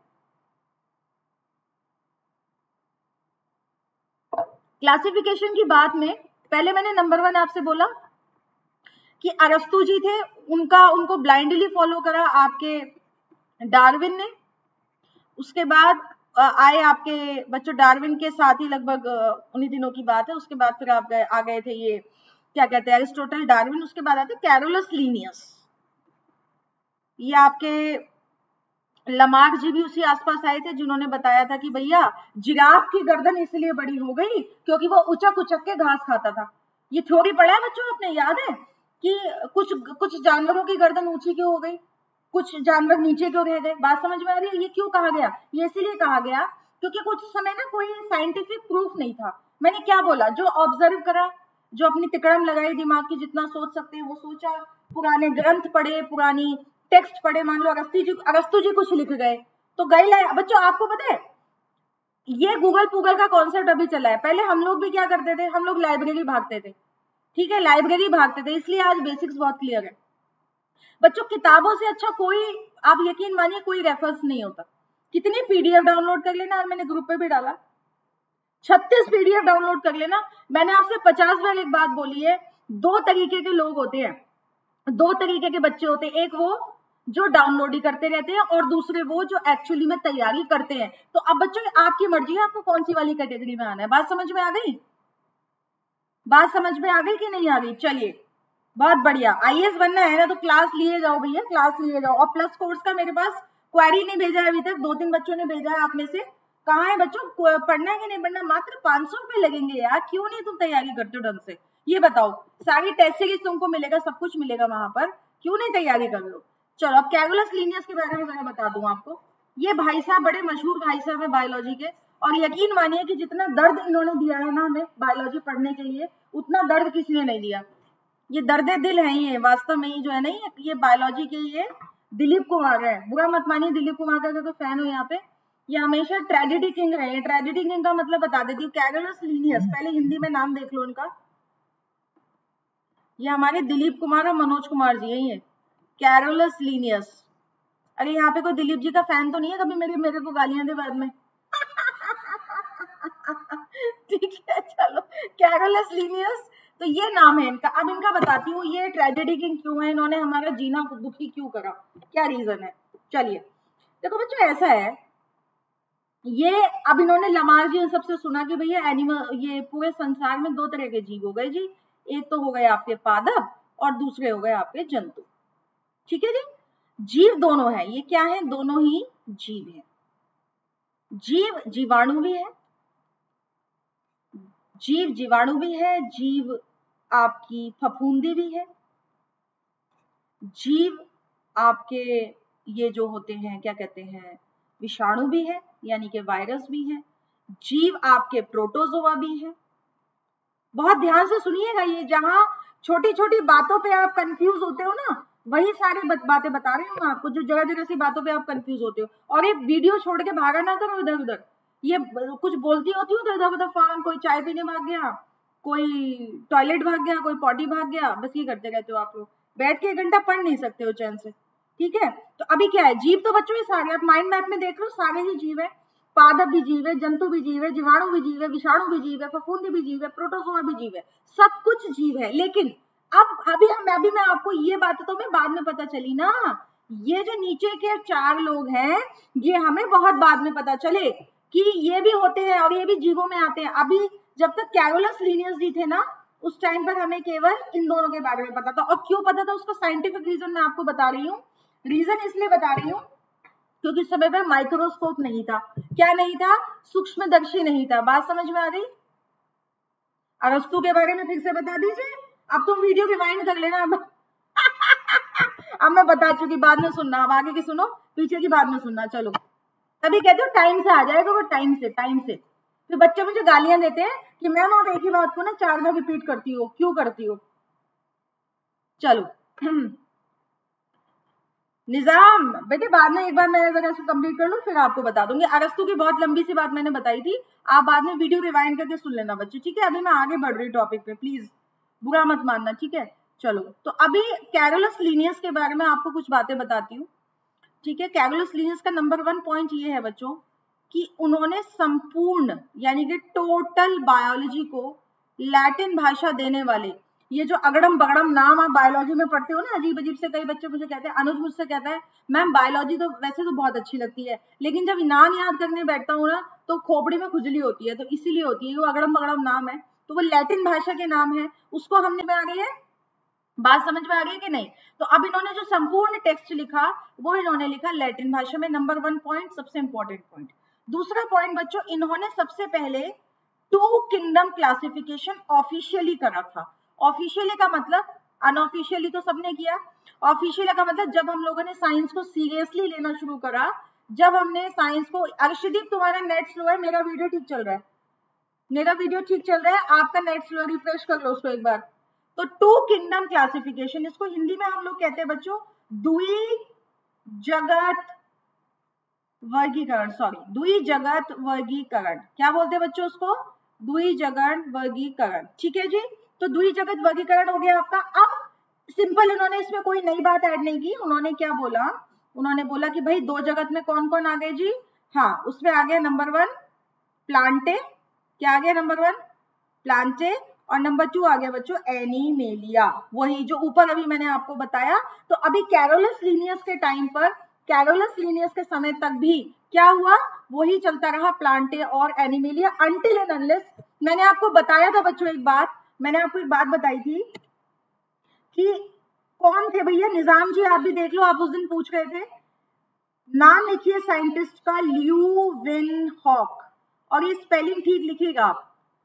क्लासिफिकेशन की बात में पहले मैंने नंबर 1 आपसे बोला कि अरस्तु जी थे, उनको ब्लाइंडली फॉलो करा आपके डार्विन ने। उसके बाद आए आपके बच्चों डार्विन के साथ ही लगभग उन्हीं दिनों की बात है, उसके बाद फिर आप आ गए थे ये क्या कहते हैं, एरिस्टोटल, डार्विन, उसके बाद आते कैरोलस लीनियस। ये आपके लमार्क जी भी उसी आसपास आए थे, जिन्होंने बताया था कि भैया जिराफ की गर्दन इसलिए बड़ी हो गई क्योंकि वो उचक उचक के घास खाता था। ये थ्योरी पढ़ा है बच्चों आपने, याद है कि कुछ कुछ जानवरों की गर्दन ऊंची क्यों हो गई, कुछ जानवर नीचे क्यों रह गए। बात समझ में आ रही है? ये क्यों कहा गया? ये इसीलिए कहा गया क्योंकि कुछ समय ना कोई साइंटिफिक प्रूफ नहीं था। मैंने क्या बोला, जो ऑब्जर्व करा, जो अपनी तिकड़म लगाई दिमाग की, जितना सोच सकते हैं वो सोचा, पुराने ग्रंथ पढ़े, पुरानी टेक्स्ट पढ़े, मान लो अगस्तु जी कुछ लिख गए तो गए लाए। बच्चों आपको पता है ये गूगल पूगल का कॉन्सेप्ट अभी चला है, पहले हम लोग भी क्या करते थे, हम लोग लाइब्रेरी भागते थे, ठीक है, लाइब्रेरी भागते थे, इसलिए आज बेसिक्स बहुत क्लियर है बच्चों। किताबों से अच्छा कोई, आप यकीन मानिए, कोई रेफरेंस नहीं होता। कितनी पीडीएफ डाउनलोड कर लेना, मैंने ग्रुप पे भी डाला, 36 पीडीएफ डाउनलोड कर लेना। मैंने आपसे 50 बार एक बात बोली है, दो तरीके के लोग होते हैं, दो तरीके के बच्चे होते हैं, एक वो जो डाउनलोड ही करते रहते हैं और दूसरे वो जो एक्चुअली में तैयारी करते हैं। तो अब बच्चों आपकी मर्जी है आपको कौन सी वाली कैटेगरी में आना है। बात समझ में आ गई? बात समझ में आ गई कि नहीं आ गई? चलिए बहुत बढ़िया। आईएएस बनना है ना तो क्लास लिए जाओ भैया, क्लास लिए जाओ। और प्लस कोर्स का मेरे पास क्वेरी नहीं भेजा है अभी तक, 2-3 बच्चों ने भेजा है आप में से। कहाँ है बच्चों, पढ़ना है कि नहीं पढ़ना? मात्र 500 रुपए लगेंगे यार, क्यों नहीं तुम तैयारी करते हो ढंग से, ये बताओ। सारी टेस्ट सीरीज तुमको मिलेगा, सब कुछ मिलेगा वहां पर, क्यों नहीं तैयारी कर रहे हो? चलो अब कैरोलस लीनियस के बारे में मैं बता दूं आपको। ये भाई साहब बड़े मशहूर भाई साहब है बायोलॉजी के, और यकीन मानिए कि जितना दर्द इन्होंने दिया है ना हमें बायोलॉजी पढ़ने के लिए, उतना दर्द किसी ने नहीं दिया। ये दर्द दिल है, ये वास्तव में ही जो है नहीं, ये बायोलॉजी के ये दिलीप कुमार है। बुरा मत मानिए दिलीप कुमार का, अगर फैन हो यहाँ पे, ये हमेशा ट्रेजेडी किंग रहे हैं। ट्रेजेडी किंग का मतलब बता देती हूँ, कैरोलस लीनियस, पहले हिंदी में नाम देख लो इनका। ये हमारे दिलीप कुमार और मनोज कुमार जी है, ये कैरोलस लीनियस। अरे यहाँ पे कोई दिलीप जी का फैन तो नहीं है कभी मेरे को गालियां दे बाद में? ठीक है चलो, कैरोलस लीनियस, तो ये नाम है इनका। अब इनका बताती हूँ ये ट्रेजेडी किंग क्यों है, इन्होंने हमारा जीना दुखी क्यों करा, क्या रीजन है। चलिए देखो बच्चों, ऐसा है, ये अब इन्होंने लमार जी सबसे सुना कि भैया एनिमल, ये पूरे संसार में दो तरह के जीव हो गए जी, एक तो हो गए आपके पादप और दूसरे हो गए आपके जंतु। ठीक है जी, जीव दोनों है, ये क्या है, दोनों ही जीव है। जीव जीवाणु भी है, जीव जीवाणु भी है, जीव आपकी फफूंदी भी है, जीव आपके ये जो होते हैं क्या कहते हैं, विषाणु भी है, यानी कि वायरस भी है, जीव आपके प्रोटोजोआ भी है। बहुत ध्यान से सुनिएगा, ये जहां छोटी छोटी बातों पे आप कंफ्यूज होते हो ना, वही सारी बातें बता रही हूँ आपको, जो जगह जगह सी बातों पे आप कंफ्यूज होते हो। और ये वीडियो छोड़ के भागा ना करो इधर उधर, ये कुछ बोलती होती हूँ तो इधर उधर फान, कोई चाय पीने भाग गया, कोई टॉयलेट भाग गया, कोई पॉटी भाग गया, बस ये करते रहते हो आप लोग, बैठ के 1 घंटा पढ़ नहीं सकते हो चैन से। ठीक है, तो अभी क्या है, जीव तो बच्चों ये सारे आप माइंड मैप में देख लो, सारे ही जीव है। पादप भी जीव है, जंतु भी जीव है, जीवाणु भी जीव है, विषाणु भी जीव है, फफूंदी भी जीव है, प्रोटोजोआ भी जीव है, सब कुछ जीव है। लेकिन अब अभी मैं आपको ये बात तो मैं बाद में पता चली ना, ये जो नीचे के 4 लोग हैं ये हमें बहुत बाद में पता चले कि ये भी होते हैं और ये भी जीवों में आते हैं। अभी जब तक कैरोलस लीनियस जी थे ना, उस टाइम पर हमें केवल इन दोनों के बारे में पता था। और क्यों पता था उसका साइंटिफिक रीजन मैं आपको बता रही हूँ। रीजन इसलिए बता रही हूँ क्योंकि उस समय पर माइक्रोस्कोप नहीं था। क्या नहीं था? सूक्ष्मदर्शी नहीं था। बात समझ में आ गई? अरस्तु के बारे में फिर से बता दीजिए, अब तुम वीडियो रिवाइंड कर लेना। अब मैं बता चुकी, बाद में सुनना, अब आगे की सुनो, पीछे की बाद में सुनना। चलो तभी कहते हो टाइम से आ जाएगा वो, टाइम से फिर बच्चे मुझे गालियां देते हैं कि मैम आप एक ही बात को ना 4 बार रिपीट करती हो, क्यों करती हो। चलो निजाम बेटे, बाद में एक बार मैं जरा इसको कंप्लीट कर लूं फिर आपको बता दूंगी। अरस्तु की बहुत लंबी सी बात मैंने बताई थी, आप बाद में वीडियो रिवाइंड करके सुन लेना बच्चे, ठीक है। अभी मैं आगे बढ़ रही टॉपिक पे, प्लीज बुरा मत मानना, ठीक है। चलो तो अभी कैरोलस लीनियस के बारे में आपको कुछ बातें बताती हूँ, ठीक है। कैरोलस लीनियस का नंबर 1 पॉइंट ये है बच्चों कि उन्होंने संपूर्ण यानी कि टोटल बायोलॉजी को लैटिन भाषा देने वाले, ये जो अगड़म बगड़म नाम आप बायोलॉजी में पढ़ते हो ना अजीब अजीब से, कई बच्चे मुझे कहते हैं, अनुज मुझसे कहता है मैम बायोलॉजी तो वैसे तो बहुत अच्छी लगती है, लेकिन जब नाम याद करने बैठता हूँ ना तो खोपड़ी में खुजली होती है, तो इसीलिए होती है, वो अगड़म बगड़म नाम है। तो वो लैटिन भाषा के नाम है, उसको हमने में आ गई है, बात समझ में आ रही है कि नहीं। तो अब इन्होंने जो संपूर्ण टेक्स्ट लिखा वो इन्होंने लिखा लैटिन भाषा में, नंबर 1 पॉइंट, सबसे इंपॉर्टेंट पॉइंट। दूसरा पॉइंट बच्चों, इन्होंने सबसे पहले 2 किंगडम क्लासिफिकेशन ऑफिशियली करा था। ऑफिशियली का मतलब, अनऑफिशियली तो सबने किया, ऑफिशियली का मतलब जब हम लोगों ने साइंस को सीरियसली लेना शुरू करा, जब हमने साइंस को, अर्शदीप तुम्हारा नेट स्लो है, मेरा वीडियो ठीक चल रहा है, मेरा वीडियो ठीक चल रहा है, आपका नेट स्लो, रिफ्रेश कर लो उसको एक बार। तो 2 किंगडम क्लासिफिकेशन, इसको हिंदी में हम लोग कहते हैं बच्चों द्विजगत वर्गीकरण, सॉरी द्विजगत वर्गीकरण, क्या बोलते हैं बच्चों उसको, द्विजगत वर्गीकरण, ठीक है जी। तो द्विजगत वर्गीकरण हो गया आपका। अब सिंपल इन्होंने इसमें कोई नई बात ऐड नहीं की, उन्होंने क्या बोला, उन्होंने बोला कि भाई 2 जगत में कौन कौन आ गए जी, हाँ उसमें आ गया नंबर 1 प्लांटे, क्या आ गया नंबर 1 प्लांटे, और नंबर 2 आ गया बच्चों एनिमेलिया, वही जो ऊपर अभी मैंने आपको बताया। तो अभी कैरोलस लीनियस के टाइम पर, कैरोलस लीनियस के समय तक भी क्या हुआ, वही चलता रहा प्लांटे और एनिमेलिया, अनटिल एंड अनलेस, मैंने आपको बताया था बच्चों एक बात, मैंने आपको एक बात बताई थी कि कौन थे भैया, निजाम जी आप भी देख लो, आप उस दिन पूछ रहे थे, नाम लिखिए साइंटिस्ट का, ल्यूवेनहॉक, और ये स्पेलिंग ठीक लिखिएगा आप,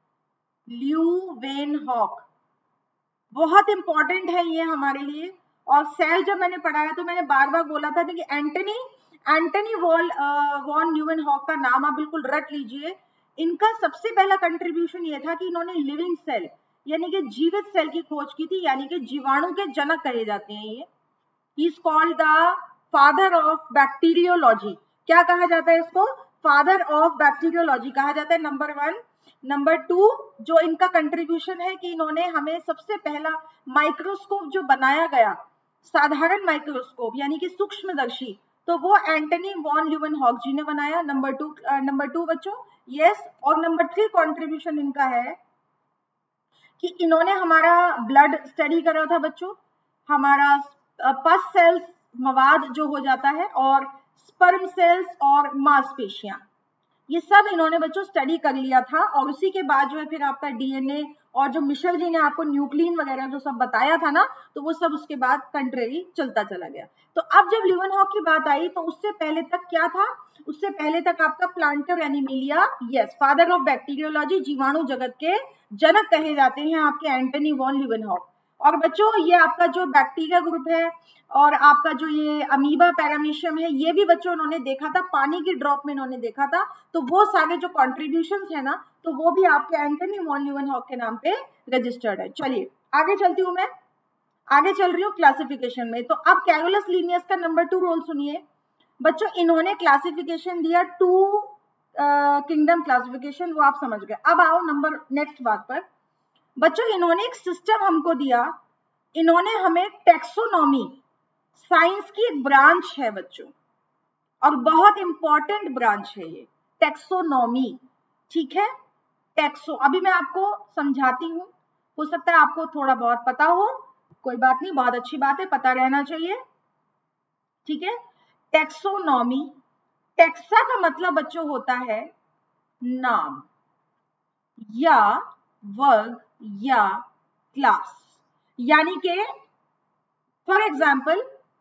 ल्यूवेनहॉक, बहुत इंपॉर्टेंट है ये हमारे लिए। और सेल जब मैंने पढ़ाया तो मैंने बार बार बोला था कि एंटनी वॉन ल्यूवेनहॉक का नाम आप बिल्कुल रट लीजिए। इनका सबसे पहला कंट्रीब्यूशन ये था कि इन्होंने लिविंग सेल यानी कि जीवित सेल की खोज की थी, यानी कि जीवाणु के जनक कहे जाते हैं ये। He is called the father of bacteriology, क्या कहा जाता है इसको, फादर ऑफ बैक्टीरियोलॉजी कहा जाता है, नंबर 1। नंबर 2 जो इनका कंट्रीब्यूशन है कि इन्होंने हमें सबसे पहला माइक्रोस्कोप जो बनाया गया, साधारण माइक्रोस्कोप यानी कि सूक्ष्मदर्शी, तो वो एंटनी वॉन ल्यूवेनहॉक जी ने बनाया, नंबर 2 बच्चों, यस। और नंबर 3 कंट्रीब्यूशन इनका है कि इन्होंने हमारा ब्लड स्टडी करा था बच्चों, हमारा पस सेल्स मवाद जो हो जाता है, और स्पर्म सेल्स और मांसपेशियां, ये सब इन्होंने बच्चों स्टडी कर लिया था। और उसी के बाद जो है फिर आपका डीएनए, और जो मिशेल जी ने आपको न्यूक्लियन वगैरह जो सब बताया था ना, तो वो सब उसके बाद कंट्रेरी चलता चला गया। तो अब जब ल्यूवेनहॉक की बात आई तो उससे पहले तक क्या था, उससे पहले तक आपका Plantae Animalia, yes, father of bacteriology, जीवाणु जगत के जनक कहे जाते हैं आपके एंटनी वॉन ल्यूवेनहॉक। और बच्चों ये आपका जो बैक्टीरिया ग्रुप है और आपका जो ये अमीबा पैरामीशियम है, ये भी बच्चों उन्होंने देखा था, पानी की ड्रॉप में इन्होंने देखा था। तो वो सारे जो कॉन्ट्रीब्यूशंस है ना, तो वो भी आपके एंटनी वॉन ल्यूवेनहॉक के नाम पे रजिस्टर्ड है। चलिए आगे चलती हूँ मैं, आगे चल रही हूँ क्लासिफिकेशन में। तो अब कैरोलस लीनियस का नंबर 2 रोल सुनिए बच्चों, इन्होंने क्लासिफिकेशन दिया 2 किंगडम क्लासिफिकेशन, वो आप समझ गए। अब आओ नंबर नेक्स्ट बात पर बच्चों, इन्होंने एक सिस्टम हमको दिया, इन्होंने हमें टैक्सोनॉमी, साइंस की एक ब्रांच है बच्चों, और बहुत इंपॉर्टेंट ब्रांच है ये टैक्सोनॉमी, ठीक है। अभी मैं आपको समझाती हूँ, हो सकता है आपको थोड़ा बहुत पता हो, कोई बात नहीं, बहुत अच्छी बात है, पता रहना चाहिए, ठीक है। टैक्सोनॉमी, टैक्सा का मतलब बच्चों होता है नाम या वर्ग या क्लास, यानी कि फॉर एग्जाम्पल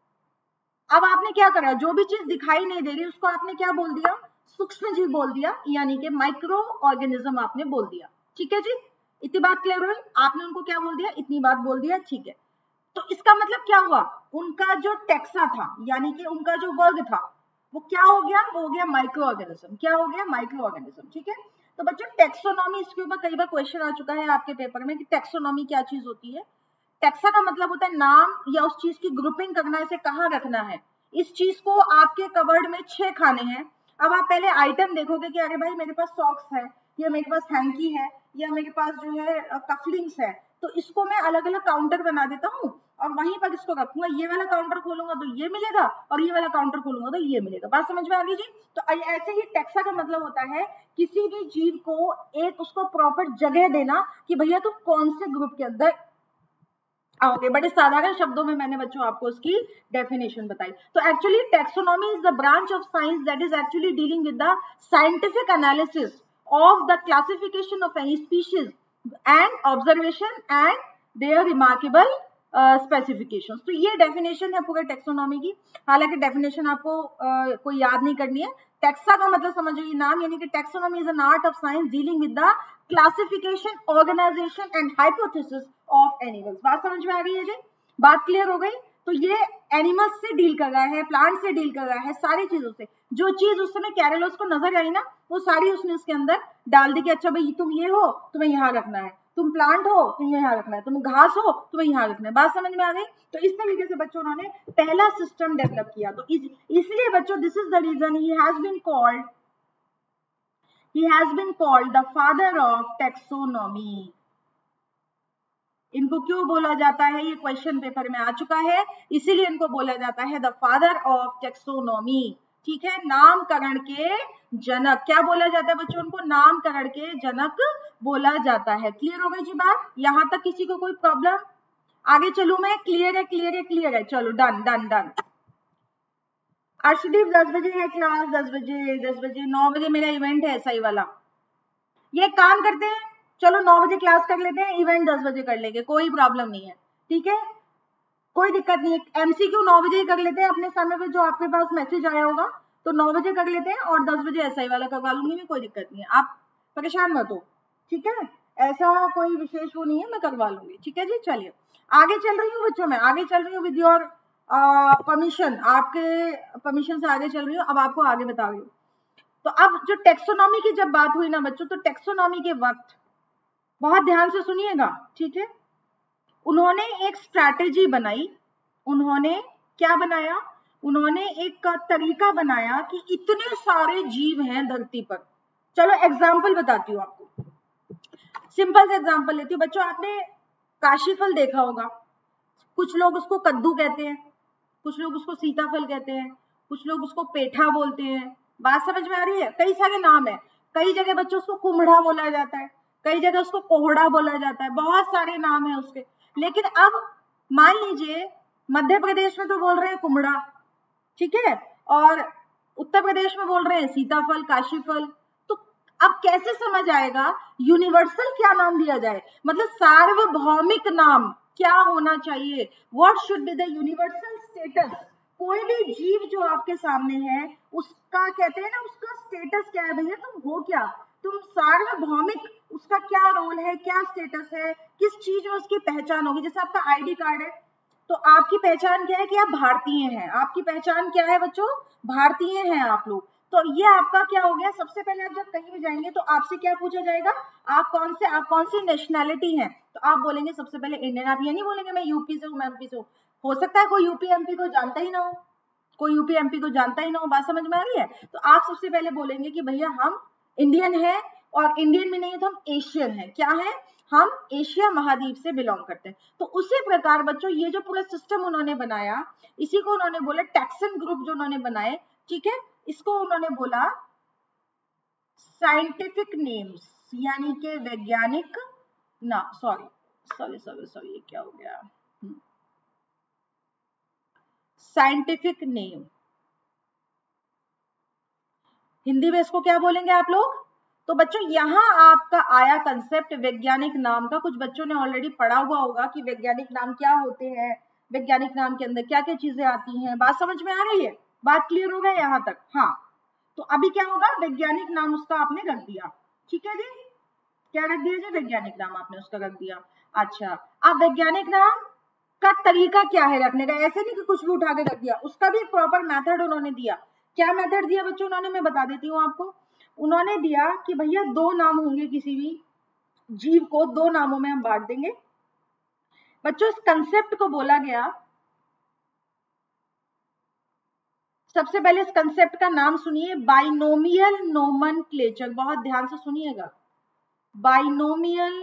अब आपने क्या करा, जो भी चीज दिखाई नहीं दे रही उसको आपने क्या बोल दिया, सूक्ष्म जीव बोल दिया, यानी कि माइक्रो ऑर्गेनिज्म आपने बोल दिया, ठीक है जी। इतनी बात क्लियर हुई, आपने उनको क्या बोल दिया, इतनी बात बोल दिया, ठीक है। तो इसका मतलब क्या हुआ, उनका जो टैक्सा था यानी कि उनका जो वर्ग था वो क्या हो गया, वो हो गया माइक्रो ऑर्गेनिज्म, क्या हो गया, माइक्रो ऑर्गेनिज्म, ठीक है। तो बच्चों टैक्सोनॉमी, इसके ऊपर कई बार क्वेश्चन आ चुका है आपके पेपर में कि टैक्सोनॉमी क्या चीज होती है। टैक्सा का मतलब होता है नाम या उस चीज की ग्रुपिंग करना, इसे कहाँ रखना है। इस चीज को आपके कबर्ड में 6 खाने हैं, अब आप पहले आइटम देखोगे कि अरे भाई मेरे पास सॉक्स है, या मेरे पास हैंकी है, या मेरे पास जो है कफलिंग्स है, तो इसको मैं अलग अलग काउंटर बना देता हूँ और वहीं पर इसको रखूंगा, ये वाला काउंटर खोलूंगा तो ये मिलेगा, और ये वाला काउंटर खोलूंगा तो ये मिलेगा, बात समझ में आ गई जी। तो ऐसे ही टैक्सा का मतलब होता है किसी भी जीव को एक उसको प्रॉपर जगह देना कि भैया तुम कौन से ग्रुप के अंदर आओगे, बड़े साधारण शब्दों में मैंने बच्चों आपको उसकी डेफिनेशन बताई। तो actually taxonomy is the branch of science that is actually dealing with the scientific analysis of the classification of any species and observation and their remarkable specifications. तो ये डेफिनेशन है पूरे टेक्सोनॉमी की। हालांकि डेफिनेशन आपको कोई याद नहीं करनी है। टेक्सा का मतलब समझिए नाम, यानी कि taxonomy is an art of science dealing with the classification, organisation and hypothesis of animals. बात समझ में आ गई है जी? बात क्लियर हो गई? तो ये एनिमल्स से डील कर रहा है, प्लांट से डील कर रहा है, सारी चीजों से। जो चीज उस समय कैरेलोस को नजर आई ना, वो सारी उसने इसके अंदर डाल दी कि अच्छा भाई तुम ये हो, तुम्हें यहाँ रखना है, तुम प्लांट हो, तुम्हें यहाँ रखना है, तुम घास हो, तुम्हें यहाँ रखना है। बात समझ में आ गई? तो इस तरीके से बच्चों उन्होंने पहला सिस्टम डेवलप किया। तो इसलिए बच्चों this is the reason he has been called the father of taxonomy. इनको क्यों बोला जाता है, ये क्वेश्चन पेपर में आ चुका है, इसीलिए इनको बोला जाता है द फादर ऑफ टेक्सोनॉमी। ठीक है, नामकरण के जनक। क्या बोला जाता है बच्चों उनको? नामकरण के जनक बोला जाता है। क्लियर हो गई जी बात? यहां तक किसी को कोई प्रॉब्लम? आगे चलू मैं? क्लियर है, क्लियर है, क्लियर है। चलो डन डन डन। अर्शदीप 10 बजे है क्लास, 10 बजे, 10 बजे, 9 बजे मेरा इवेंट है सही वाला। ये काम करते हैं, चलो 9 बजे क्लास कर लेते हैं, इवेंट 10 बजे कर लेंगे, कोई प्रॉब्लम नहीं है। ठीक है, कोई दिक्कत नहीं है। एमसीक्यू 9 बजे ही कर लेते हैं अपने समय पे, जो आपके पास मैसेज आया होगा तो 9 बजे कर लेते हैं, और 10 बजे ऐसा ही वाला करवा लूंगी मैं, कोई दिक्कत नहीं है, आप परेशान मत हो। ठीक है, ऐसा कोई विशेष वो नहीं है, मैं करवा लूंगी। ठीक है जी, चलिए आगे चल रही हूँ बच्चों, मैं आगे चल रही हूँ विद योर परमिशन, आपके परमिशन से आगे चल रही हूँ। अब आपको आगे बता रही हूँ। तो अब जो टेक्सोनॉमी की जब बात हुई ना बच्चों, तो टेक्सोनॉमी के वक्त बहुत ध्यान से सुनिएगा। ठीक है, उन्होंने एक स्ट्रैटेजी बनाई। उन्होंने क्या बनाया? उन्होंने एक तरीका बनाया कि इतने सारे जीव हैं धरती पर। चलो एग्जाम्पल बताती हूँ आपको, सिंपल से एग्जाम्पल लेती हूँ। बच्चों आपने काशी फल देखा होगा, कुछ लोग उसको कद्दू कहते हैं, कुछ लोग उसको सीताफल कहते हैं, कुछ लोग उसको पेठा बोलते हैं। बात समझ में आ रही है? कई सारे नाम है। कई जगह बच्चों उसको कुम्हड़ा बोला जाता है, कई जगह उसको कोहड़ा बोला जाता है, बहुत सारे नाम है उसके। लेकिन अब मान लीजिए मध्य प्रदेश में तो बोल रहे हैं कुम्हड़ा, ठीक है, और उत्तर प्रदेश में बोल रहे हैं सीताफल, काशी फल। तो अब कैसे समझ आएगा यूनिवर्सल क्या नाम दिया जाए, मतलब सार्वभौमिक नाम क्या होना चाहिए? What should be the universal status? कोई भी जीव जो आपके सामने है उसका कहते हैं ना, उसका स्टेटस क्या है भैया, तुम हो क्या, तुम सार्वभौमिक, उसका क्या रोल है, क्या स्टेटस है, किस चीज में उसकी पहचान होगी। जैसे आपका आईडी कार्ड है, तो आपकी पहचान क्या है कि आप भारतीय हैं। आपकी पहचान क्या है बच्चों? भारतीय हैं आप लोग। तो ये आपका क्या हो गया? सबसे पहले आप जब कहीं भी जाएंगे तो आपसे क्या पूछा जाएगा? आप कौन सी नेशनैलिटी हैं? तो आप बोलेंगे सबसे पहले इंडियन। आप ये नहीं बोलेंगे मैं यूपी से हूँ, मैं एमपी से हूँ। हो सकता है कोई यूपी एमपी को जानता ही ना हो, कोई यूपी एमपी को जानता ही ना हो। बात समझ में आ रही है? तो आप सबसे पहले बोलेंगे कि भैया हम इंडियन है, और इंडियन में नहीं है तो हम एशियन है। क्या है? हम एशिया महाद्वीप से बिलोंग करते हैं। तो उसी प्रकार बच्चों ये जो पूरा सिस्टम उन्होंने बनाया, इसी को उन्होंने बोला टैक्सन ग्रुप जो उन्होंने बनाए। ठीक है, इसको उन्होंने बोला साइंटिफिक नेम्स, यानी कि वैज्ञानिक ना, सॉरी ये क्या हो गया, साइंटिफिक नेम। हिंदी में इसको क्या बोलेंगे आप लोग? तो बच्चों यहाँ आपका आया कंसेप्ट वैज्ञानिक नाम का। कुछ बच्चों ने ऑलरेडी पढ़ा हुआ होगा कि वैज्ञानिक नाम क्या होते हैं, वैज्ञानिक नाम के अंदर क्या क्या चीजें आती हैं। बात समझ में आ रही है? बात क्लियर हो गया यहाँ तक? हाँ, तो अभी क्या होगा? वैज्ञानिक नाम उसका आपने रख दिया। ठीक है जी, क्या रख दिया जी? वैज्ञानिक नाम आपने उसका रख दिया। अच्छा, अब वैज्ञानिक नाम का तरीका क्या है रखने का? ऐसे नहीं कि कुछ भी उठा के रख दिया, उसका भी प्रॉपर मेथड उन्होंने दिया। क्या मेथड दिया बच्चों उन्होंने? मैं बता देती हूँ आपको। उन्होंने दिया कि भैया दो नाम होंगे, किसी भी जीव को दो नामों में हम बांट देंगे। बच्चों इस कंसेप्ट को बोला गया, सबसे पहले इस कंसेप्ट का नाम सुनिए, बाइनोमियल नोमेनक्लेचर। बहुत ध्यान से सुनिएगा, बाइनोमियल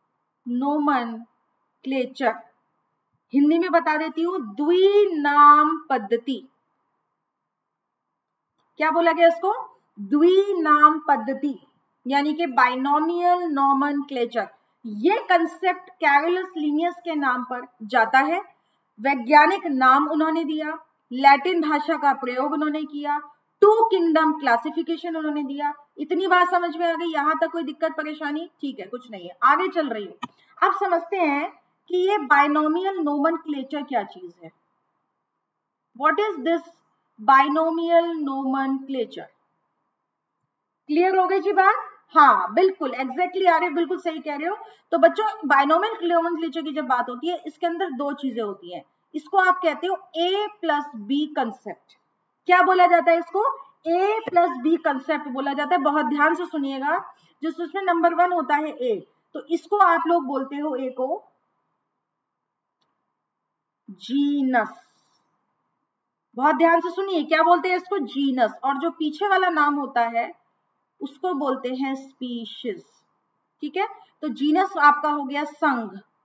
नोमेनक्लेचर। हिंदी में बता देती हूँ, द्विनाम पद्धति। क्या बोला गया इसको? द्विनाम पद्धति, यानी कि बाइनोमियल नोमेनक्लेचर। ये कंसेप्ट कैरोलस लिनियस के नाम पर जाता है। वैज्ञानिक नाम उन्होंने दिया, लैटिन भाषा का प्रयोग उन्होंने किया, टू किंगडम क्लासिफिकेशन उन्होंने दिया। इतनी बात समझ में आ गई? यहाँ तक कोई दिक्कत परेशानी? ठीक है, कुछ नहीं है, आगे चल रही हूँ। अब समझते हैं कि ये बाइनोमियल नोमेनक्लेचर क्या चीज है। What is this binomial nomenclature? Clear हो गई जी बात? हाँ बिल्कुल, एग्जैक्टली आ रहे, बिल्कुल सही कह रहे हो। तो बच्चों बाइनोमियल नोमेनक्लेचर की जब बात होती है, इसके अंदर दो चीजें होती हैं। इसको आप कहते हो A प्लस बी कंसेप्ट। क्या बोला जाता है इसको? A प्लस बी कंसेप्ट बोला जाता है। बहुत ध्यान से सुनिएगा, जो उसमें नंबर 1 होता है A, तो इसको आप लोग बोलते हो A को जीनस। बहुत ध्यान से सुनिए, क्या बोलते हैं इसको? जीनस। और जो पीछे वाला नाम होता है उसको बोलते हैं स्पीशीज। ठीक है, तो जीनस आपका हो गया संघ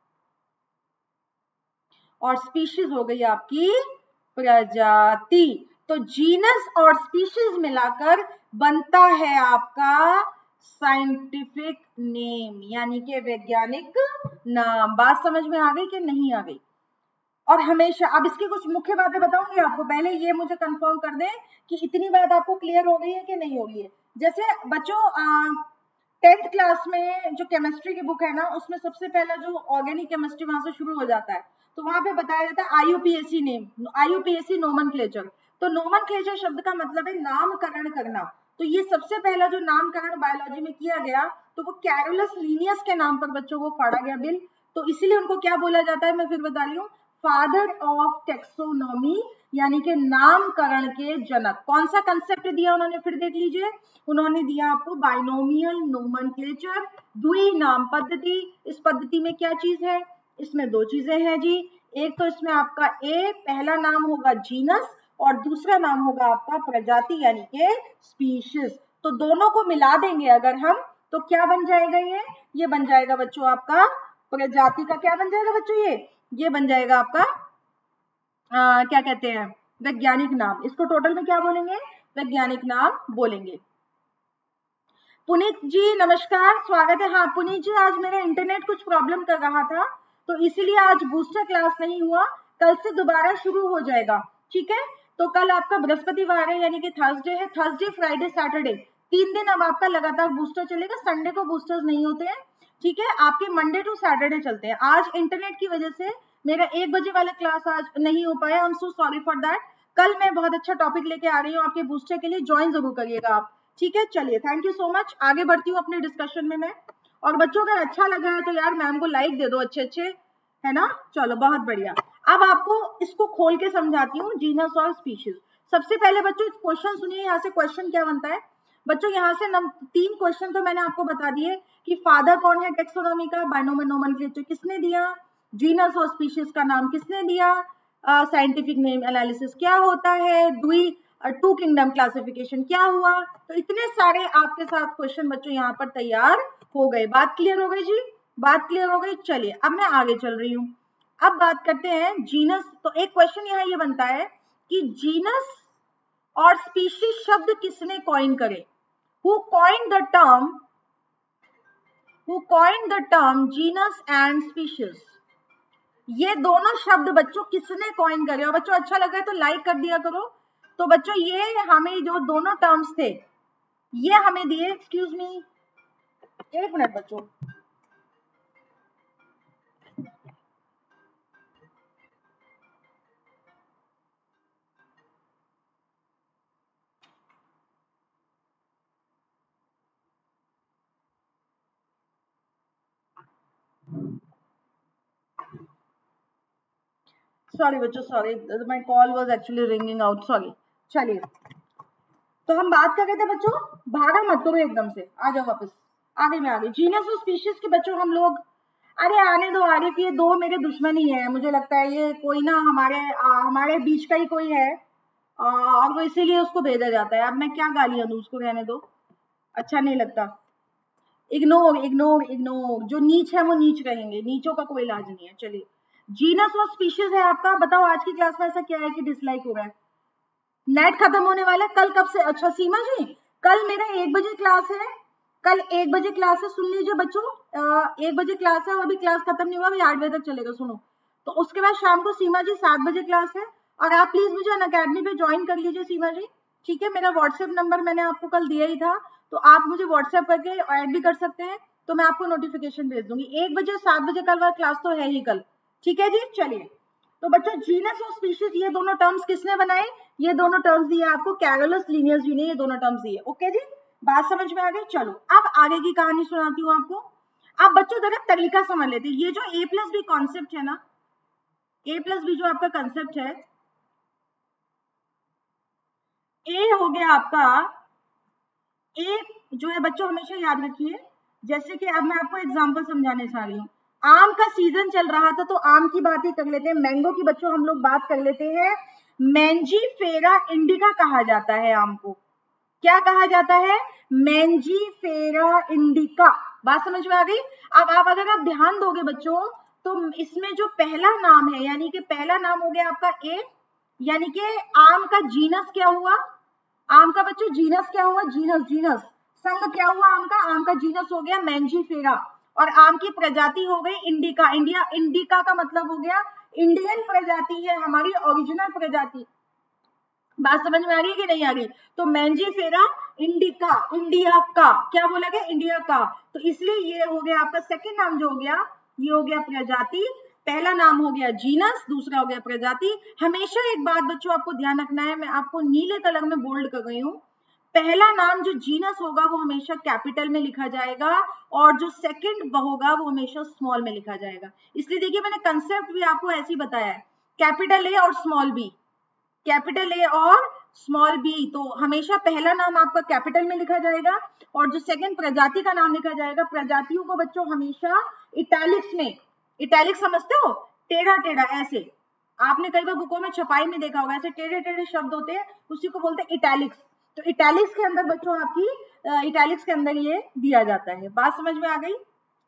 और स्पीशीज हो गई आपकी प्रजाति। तो जीनस और स्पीशीज मिलाकर बनता है आपका साइंटिफिक नेम, यानी कि वैज्ञानिक नाम। बात समझ में आ गई कि नहीं आ गई? और हमेशा, अब इसकी कुछ मुख्य बातें बताऊंगी आपको, पहले ये मुझे कंफर्म कर दें कि इतनी बात आपको क्लियर हो गई है कि नहीं हो गई है। जैसे बच्चों 10th क्लास में जो केमिस्ट्री की बुक है ना, उसमें सबसे पहला जो ऑर्गेनिक केमिस्ट्री वहां से शुरू हो जाता है, तो वहां पे बताया जाता है IUPAC नेम, IUPAC नोमेनक्लेचर। तो नोमेनक्लेचर शब्द का मतलब है नामकरण करना। तो ये सबसे पहला जो नामकरण बायोलॉजी में किया गया, तो वो कैरोलस लीनियस के नाम पर बच्चों को फाड़ा गया बिल। तो इसीलिए उनको क्या बोला जाता है, मैं फिर बता रही हूँ, फादर ऑफ टेक्सोनॉमी, यानी कि नामकरण के जनक। कौन सा कंसेप्ट दिया उन्होंने, फिर देख लीजिए, उन्होंने दिया आपको बाइनोमियल नोमेनक्लेचर, द्विनाम पद्धति। इस पद्धति में क्या चीज है? इसमें दो चीजें हैं जी। एक तो इसमें आपका ए पहला नाम होगा जीनस और दूसरा नाम होगा आपका प्रजाति, यानी कि स्पीशीज। तो दोनों को मिला देंगे अगर हम, तो क्या बन जाएगा? ये बन जाएगा बच्चों आपका प्रजाति का, क्या बन जाएगा बच्चों? ये बन जाएगा आपका क्या कहते हैं, वैज्ञानिक नाम। इसको टोटल में क्या बोलेंगे? वैज्ञानिक नाम बोलेंगे। पुनीत जी नमस्कार, स्वागत है। हाँ पुनीत जी, आज मेरा इंटरनेट कुछ प्रॉब्लम कर रहा था, तो इसीलिए आज बूस्टर क्लास नहीं हुआ, कल से दोबारा शुरू हो जाएगा। ठीक है, तो कल आपका बृहस्पतिवार है, यानी कि थर्सडे है, थर्सडे फ्राइडे सैटरडे 3 दिन अब आपका लगातार बूस्टर चलेगा। संडे को बूस्टर्स नहीं होते हैं, ठीक है, आपके मंडे टू सैटरडे चलते हैं। आज इंटरनेट की वजह से मेरा 1 बजे वाला क्लास आज नहीं हो पाया, I am so sorry for that. कल मैं बहुत अच्छा टॉपिक लेके आ रही हूँ आपके बूस्टर के लिए, ज्वाइन जरूर करिएगा आप। ठीक है, चलिए, थैंक यू सो मच। आगे बढ़ती हूँ अपने डिस्कशन में मैं। और बच्चों अगर अच्छा लगा है तो यार मैम को लाइक दे दो, अच्छे अच्छे, है ना? चलो बहुत बढ़िया। अब आपको इसको खोल के समझाती हूँ, जीनस और स्पीशीज। सबसे पहले बच्चों क्वेश्चन सुनिए, यहाँ से क्वेश्चन क्या बनता है बच्चों। यहाँ से 3 क्वेश्चन तो मैंने आपको बता दिए कि फादर कौन है टेक्सोनॉमी का, बाइनोमियल नोमेनक्लेचर किसने दिया, जीनस और स्पीशीज का नाम किसने दिया, साइंटिफिक नेम एनालिसिस क्या होता है, टू किंगडम क्लासिफिकेशन क्या हुआ। तो इतने सारे आपके साथ क्वेश्चन बच्चों यहाँ पर तैयार हो गए। बात क्लियर हो गई जी? बात क्लियर हो गई। चलिए अब मैं आगे चल रही हूँ। अब बात करते हैं जीनस। तो एक क्वेश्चन यहाँ ये बनता है कि जीनस और स्पीशीज शब्द किसने कॉइन करे? Who coined the term genus and species? ये दोनों शब्द बच्चों किसने कॉइन करे? और बच्चों अच्छा लगा है तो लाइक कर दिया करो। तो बच्चों ये हमें जो दोनों टर्म्स थे ये हमें दिए, एक्सक्यूज मी, 1 मिनट बच्चों। सॉरी बच्चों, sorry, my call was actually ringing out, sorry. चलिए, तो हम बात कर रहे थे बच्चों, भागा मत करो एकदम से, आ जाओ वापस। आगे में आगे जीनस और स्पीशीज के बच्चों हम लोग, अरे आने दो आगे की, ये दो मेरे दुश्मन ही है, मुझे लगता है ये कोई ना हमारे बीच का ही कोई है, और वो इसीलिए उसको भेजा जाता है। अब मैं क्या गालियां दूं, उसको रहने दो, अच्छा नहीं लगता। इग्नोर इग्नोर इग्नोर, जो नीच है वो नीच रहेंगे, नीचों का कोई इलाज नहीं है। चलिए, जीनस और स्पीशीज है आपका। बताओ आज की क्लास में ऐसा क्या है कि डिसलाइक हो रहा है? नेट खत्म होने वाला है कल, कब से? अच्छा सीमा जी, कल मेरा 1 बजे क्लास है, कल 1 बजे क्लास है, सुन लीजिए बच्चों, 1 बजे क्लास है और अभी क्लास खत्म नहीं हुआ, अभी 8 बजे तक चलेगा, सुनो। तो उसके बाद शाम को सीमा जी 7 बजे क्लास है, और आप प्लीज मुझे अनअकैडमी पे ज्वाइन कर लीजिए सीमा जी, ठीक है, मेरा व्हाट्सएप नंबर मैंने आपको कल दिया ही था, तो आप मुझे व्हाट्सएप करके ऐड भी कर सकते हैं, तो मैं आपको नोटिफिकेशन भेज दूंगी। 1 बजे 7 बजे कल वाला क्लास तो है ही कल, ठीक है जी। चलिए, तो बच्चों जीनस और स्पीशीज ये दोनों टर्म्स किसने बनाए? ये दोनों टर्म्स दिए आपको कैरोलस लिनियस जी ने, ये दोनों टर्म्स दिए। ओके जी, बात समझ में आ गई। चलो अब आगे की कहानी सुनाती हूँ आपको। अब बच्चों जरा तरीका समझ लेते हैं। ये जो a प्लस बी कॉन्सेप्ट है ना, a प्लस बी जो आपका कंसेप्ट है, ए हो गया आपका, ए जो है बच्चों हमेशा याद रखिए, जैसे कि अब मैं आपको एग्जांपल समझाने चाह रही हूँ। आम का सीजन चल रहा था, तो आम की बात ही कर लेते हैं। मैंगो की बच्चों हम लोग बात कर लेते हैं। मैंजीफेरा इंडिका कहा जाता है आम को। क्या कहा जाता है? Mangifera indica. बात समझ में आ गई। अब आप अगर आप ध्यान दोगे बच्चों, तो इसमें जो पहला नाम है, यानी कि पहला नाम हो गया आपका ए, यानी कि आम का जीनस क्या हुआ? आम का बच्चों जीनस क्या हुआ? जीनस, जीनस संघ क्या हुआ आम का? आम का जीनस हो गया मैंजीफेरा, और आम की प्रजाति हो गई इंडिका। इंडिका का मतलब हो गया इंडियन प्रजाति है, हमारी ओरिजिनल प्रजाति। बात समझ में आ रही है कि नहीं आ रही? तो मैंजीफेरा इंडिका, इंडिया का, क्या बोला गया? इंडिया का। तो इसलिए ये हो गया आपका सेकंड नाम जो हो गया, ये हो गया प्रजाति। पहला नाम हो गया जीनस, दूसरा हो गया प्रजाति। हमेशा एक बात बच्चों आपको ध्यान रखना है, मैं आपको नीले कलर में बोल्ड कर रही हूँ। पहला नाम जो जीनस होगा वो हमेशा कैपिटल में लिखा जाएगा, और जो सेकंड होगा वो हमेशा स्मॉल में लिखा जाएगा। इसलिए देखिए मैंने कंसेप्ट भी आपको ऐसे ही बताया है, कैपिटल ए और स्मॉल बी, कैपिटल ए और स्मॉल बी। तो हमेशा पहला नाम आपका कैपिटल में लिखा जाएगा, और जो सेकंड प्रजाति का नाम लिखा जाएगा, प्रजातियों को बच्चों हमेशा इटैलिक्स में, इटैलिक्स समझते हो? टेढ़ा टेढ़ा ऐसे, आपने कई बार बुकों में छपाई में देखा होगा, ऐसे टेढ़े टेढ़े शब्द होते हैं, उसी को बोलते हैं इटैलिक्स। तो इटैलिक्स के अंदर बच्चों आपकी इटैलिक्स के अंदर ये दिया जाता है। बात समझ में आ गई?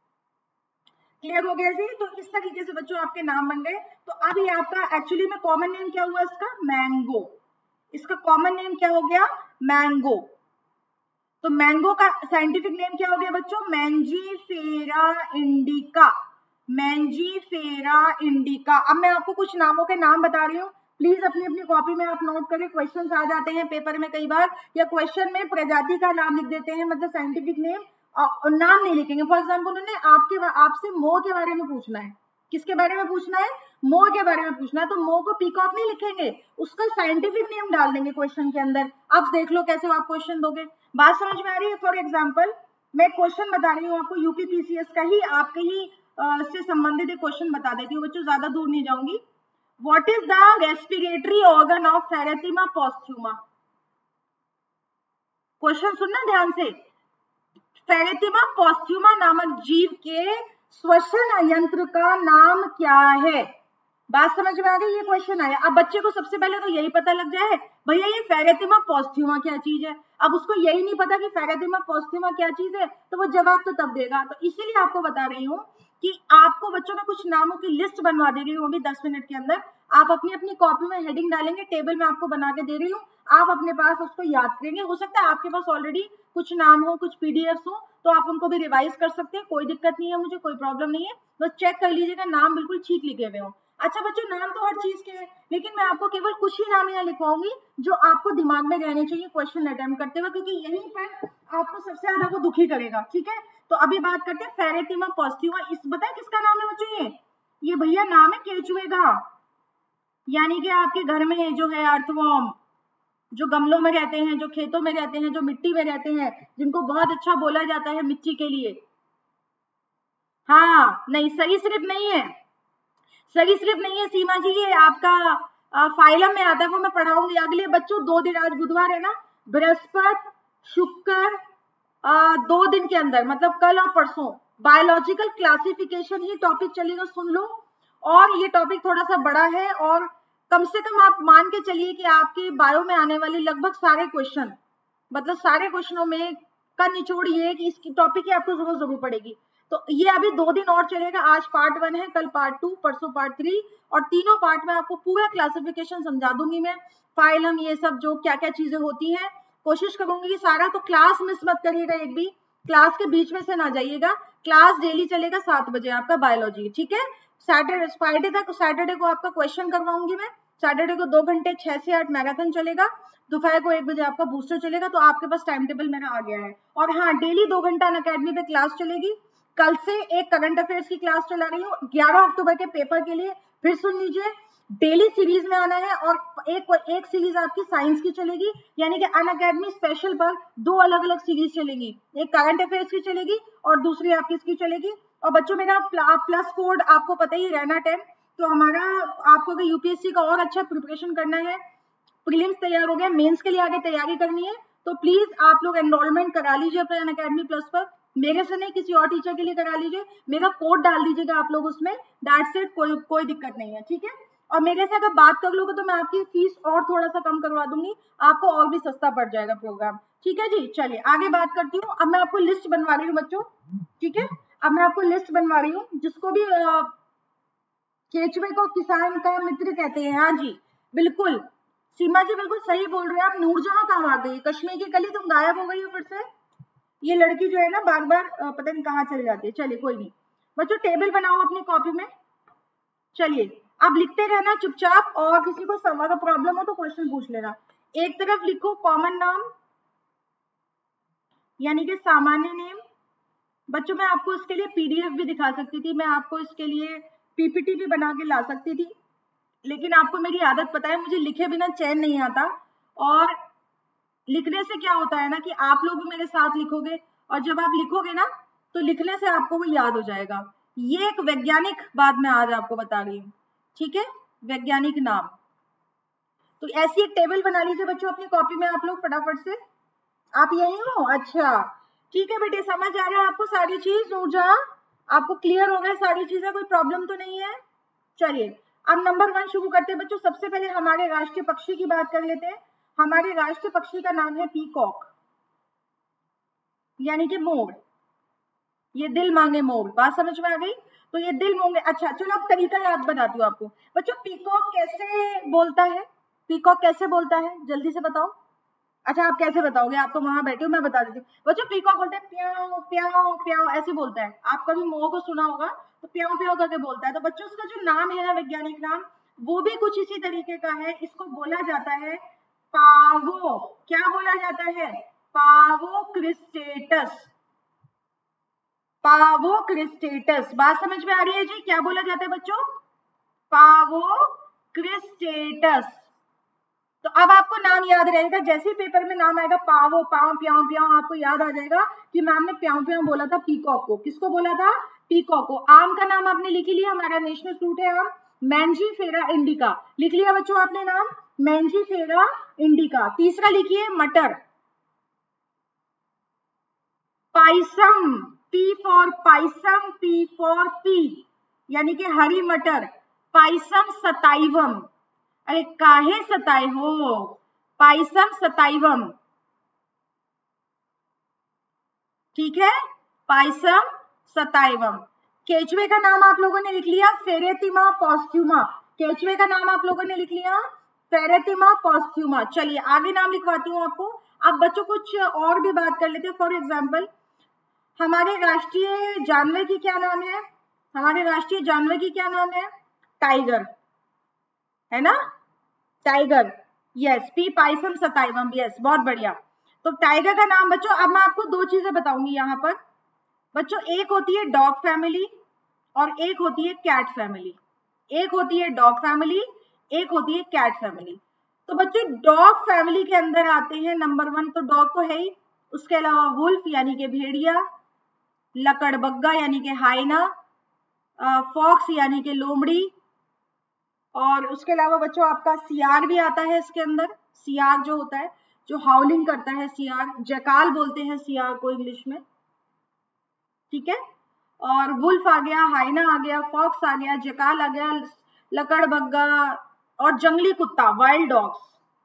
क्लियर हो गया जी? तो इस तरीके से बच्चों आपके नाम बन गए। तो अब ये आपका एक्चुअली में कॉमन नेम क्या हुआ इसका? मैंगो। इसका कॉमन नेम क्या हो गया? मैंगो। तो मैंगो का साइंटिफिक नेम क्या हो गया बच्चों? Mangifera indica, Mangifera indica. अब मैं आपको कुछ नामों के नाम बता रही हूँ, प्लीज अपनी अपनी कॉपी में आप नोट करें। क्वेश्चन आ जाते हैं पेपर में कई बार, या क्वेश्चन में प्रजाति का नाम लिख देते हैं, मतलब साइंटिफिक नेम और नाम नहीं लिखेंगे। फॉर एग्जाम्पल उन्होंने आपसे मोर के बारे में पूछना है। किसके बारे में पूछना है? मोर के बारे में पूछना है। तो मोर को पीकॉक नहीं लिखेंगे, उसका साइंटिफिक नेम डाल देंगे क्वेश्चन के अंदर। अब देख लो कैसे आप क्वेश्चन दोगे। बात समझ में आ रही है? फॉर एग्जाम्पल मैं क्वेश्चन बता रही हूँ आपको, यूपीपीसीएस का ही, आपके ही से संबंधित एक क्वेश्चन बता देती हूँ बच्चों, ज्यादा दूर नहीं जाऊंगी। What is the respiratory organ of Pheretima posthuma? Question सुनना ध्यान से। फेरेटिमा पोस्ट्यूमा नामक जीव के श्वसन यंत्र का नाम क्या है? बात समझ में आ गई? ये क्वेश्चन आया। अब बच्चे को सबसे पहले तो यही पता लग जाए भैया ये फेरेटिमा पोस्ट्यूमा क्या चीज है। अब उसको यही नहीं पता कि फेरेटिमा पोस्ट्यूमा क्या चीज है, तो वो जवाब तो तब देगा। तो इसीलिए आपको बता रही हूँ कि आपको बच्चों में कुछ नामों की लिस्ट बनवा दे रही हूँ अभी 10 मिनट के अंदर। आप अपनी अपनी कॉपी में हेडिंग डालेंगे, टेबल में आपको बना के दे रही हूँ, आप अपने पास उसको याद करेंगे। हो सकता है आपके पास ऑलरेडी कुछ नाम हो, कुछ पीडीएफ हो, तो आप उनको भी रिवाइज कर सकते हैं, कोई दिक्कत नहीं है, मुझे कोई प्रॉब्लम नहीं है। बस चेक कर लीजिएगा नाम बिल्कुल ठीक लिखे हुए हो। अच्छा बच्चों, नाम तो हर चीज के हैं, लेकिन मैं आपको केवल कुछ ही नाम यहाँ लिखवाऊंगी जो आपको दिमाग में रहने चाहिए क्वेश्चन अटेम्प्ट करते हुए, क्योंकि यहीं पर आपको सबसे ज्यादा वो दुखी करेगा। ठीक है, तो अभी बात करते हैं फेरेटिमा पोस्ट्यूमा। इस बताए किसका नाम है बच्चों? ये भैया नाम है केचुए का, यानी कि आपके घर में जो है अर्थवर्म, जो गमलों में रहते हैं, जो खेतों में रहते हैं, जो मिट्टी में रहते हैं, जिनको बहुत अच्छा बोला जाता है मिट्टी के लिए। हाँ नहीं, सरीसृप नहीं है, सरीसृप नहीं है सीमा जी, ये आपका फाइलम में आता है, वो मैं पढ़ाऊंगी अगले बच्चों 2 दिन। आज बुधवार है ना, बृहस्पति शुक्र 2 दिन के अंदर, मतलब कल और परसों बायोलॉजिकल क्लासिफिकेशन ही टॉपिक चलेगा, सुन लो। और ये टॉपिक थोड़ा सा बड़ा है, और कम से कम आप मान के चलिए कि आपके बायो में आने वाले लगभग सारे क्वेश्चन, मतलब सारे क्वेश्चनों में का निचोड़ ये है कि इसकी टॉपिक की आपको जरूर पड़ेगी। तो ये अभी 2 दिन और चलेगा, आज पार्ट 1 है, कल पार्ट 2, परसों पार्ट 3, और तीनों पार्ट में आपको पूरा क्लासिफिकेशन समझा दूंगी मैं, फाइलम ये सब जो क्या क्या चीजें होती हैं। कोशिश करूंगी कि सारा, तो क्लास मिस मत करिएगा, एक भी क्लास के बीच में से ना जाइएगा। क्लास डेली चलेगा 7 बजे आपका बायोलॉजी, ठीक है। सैटरडे फ्राइडे तक, सैटरडे को आपका क्वेश्चन करवाऊंगी मैं, सैटरडे को 2 घंटे 6 से 8 मैराथन चलेगा, दोपहर को 1 बजे आपका बूस्टर चलेगा। तो आपके पास टाइम टेबल मेरा आ गया है। और हाँ, डेली 2 घंटा अनअकैडमी पे क्लास चलेगी। कल से एक करंट अफेयर्स की क्लास चला रही हूँ 11 अक्टूबर के पेपर के लिए। फिर सुन लीजिए, डेली सीरीज में आना है। और एक सीरीज आपकी साइंस की चलेगी, यानी कि अनअकैडमी स्पेशल पर 2 अलग अलग सीरीज चलेगी। एक करंट अफेयर्स की चलेगी और दूसरी आपकी इसकी चलेगी। और बच्चों, मेरा प्लस कोड आपको पता ही, रहना 10। तो हमारा, आपको अगर यूपीएससी का और अच्छा प्रिपरेशन करना है, प्रीलिम्स तैयार हो गया, मेंस के लिए आगे तैयारी करनी है, तो प्लीज आप लोग एनरोलमेंट करा लीजिए अपने अनअकैडमी प्लस पर। मेरे से नहीं, किसी और टीचर के लिए करा लीजिए। मेरा कोड डाल दीजिएगा आप लोग उसमें, दैट्स इट, कोई दिक्कत नहीं है, ठीक है। और मेरे से अगर बात कर लोगे तो मैं आपकी फीस और थोड़ा सा कम करवा दूंगी, आपको और भी सस्ता पड़ जाएगा प्रोग्राम, ठीक है जी। चलिए आगे बात करती हूँ। अब मैं आपको लिस्ट बनवा रही हूँ बच्चों, ठीक है। अब मैं आपको लिस्ट बनवा रही हूँ, जिसको भी केचुए को किसान का मित्र कहते हैं। हाँ जी, बिल्कुल सीमा जी, बिल्कुल सही बोल रहे हैं आप। नूरजहां कहाँ आ गई? कश्मीर की कली, तुम गायब हो गई हो फिर से। ये लड़की जो है ना, बार बार पता नहीं कहाँ चली जाती है। चलिए कोई नहीं बच्चों, टेबल बनाओ अपनी कॉपी में। चलिए आप लिखते रहना चुपचाप, और किसी को सवाल का प्रॉब्लम हो तो क्वेश्चन पूछ लेना। एक तरफ लिखो कॉमन नाम, यानी कि सामान्य नेम। बच्चों, मैं आपको इसके लिए पीडीएफ भी दिखा सकती थी, मैं आपको इसके लिए पीपीटी भी बना के ला सकती थी, लेकिन आपको मेरी आदत पता है, मुझे लिखे बिना चैन नहीं आता। और लिखने से क्या होता है ना, कि आप लोग भी मेरे साथ लिखोगे, और जब आप लिखोगे ना, तो लिखने से आपको वो याद हो जाएगा। ये एक वैज्ञानिक बात मैं आज आपको बता रही हूँ, ठीक है, वैज्ञानिक नाम। तो ऐसी एक टेबल बना लीजिए बच्चों अपनी कॉपी में, आप लोग फटाफट से। आप यही हो? अच्छा ठीक है बेटे, समझ आ रहा है आपको सारी चीज? ऊर्जा, आपको क्लियर हो गया सारी चीजें, कोई प्रॉब्लम तो नहीं है? चलिए अब नंबर 1 शुरू करते हैं बच्चों। सबसे पहले हमारे राष्ट्रीय पक्षी की बात कर लेते हैं। हमारे राष्ट्रीय पक्षी का नाम है पीकॉक, यानी कि मोर। ये दिल मांगे मोर, बात समझ में आ गई? तो ये दिल मांगे। अच्छा चलो, अब तरीका याद बताती हूँ आपको बच्चों। पीकॉक कैसे बोलता है? पीकॉक कैसे बोलता है, जल्दी से बताओ। अच्छा आप कैसे बताओगे, आप तो वहां बैठे हो, मैं बता देती हूँ बच्चों। पीकॉक बोलते हैं प्याओ प्याओ प्याओ, ऐसे बोलता है। आप कभी मोर को सुना होगा, तो प्याओ प्याओ करके बोलता है। तो बच्चों उसका जो नाम है ना, वैज्ञानिक नाम, वो भी कुछ इसी तरीके का है। इसको बोला जाता है पावो, क्या बोला जाता है? Pavo cristatus, Pavo cristatus. बात समझ में आ रही है जी? क्या बोला जाता है बच्चों? Pavo cristatus. तो अब आपको नाम याद रहेगा, जैसे ही पेपर में नाम आएगा पावो, पाव प्याव प्याव, आपको याद आ जाएगा कि मैम ने प्याव प्याव बोला था पीकॉक को। किसको बोला था? पीकॉक को। आम का नाम आपने लिख लिया, हमारा नेशनल फ्रूट है आम, मैंजीफेरा इंडिका। लिख लिया बच्चों आपने नाम, मैंजीफेरा इंडिका। तीसरा लिखिए मटर, Pisum, P for Pisum, P for pea, यानी कि हरी मटर, पाइसम सताइवम। अरे काहे सताए हो? पाइसम सताइवम, ठीक है, पाइसम सताइवम। केचुए का नाम आप लोगों ने लिख लिया, फेरेटिमा पॉस्ट्यूमा। केचुए का नाम आप लोगों ने लिख लिया, फेरेटिमा पॉस्ट्यूमा। चलिए आगे नाम लिखवाती हूँ आपको। अब बच्चों कुछ और भी बात कर लेते हैं। फॉर एग्जाम्पल, हमारे राष्ट्रीय जानवर की क्या नाम है? हमारे राष्ट्रीय जानवर की क्या नाम है? टाइगर, है ना, tiger. Yes, P Pisum sativum, yes, बहुत बढ़िया। तो टाइगर का नाम बच्चों, अब मैं आपको 2 चीजें बताऊंगी यहाँ पर बच्चों। एक होती है डॉग फैमिली और एक होती है कैट फैमिली। एक होती है डॉग फैमिली, एक होती है कैट फैमिली। तो बच्चों डॉग फैमिली के अंदर आते हैं नंबर 1, तो डॉग तो है ही, उसके अलावा वुल्फ यानी कि भेड़िया, लकड़बग्गा यानी कि हाइना, फॉक्स यानी कि लोमड़ी, और उसके अलावा बच्चों आपका सियार भी आता है इसके अंदर। सियार जो होता है, जो हाउलिंग करता है, सियार, जकाल बोलते हैं सियार को इंग्लिश में, ठीक है। और वुल्फ आ गया, हाइना आ गया, फॉक्स आ गया, जकाल आ गया, लकड़बग्गा, और जंगली कुत्ता, वाइल्ड डॉग्स।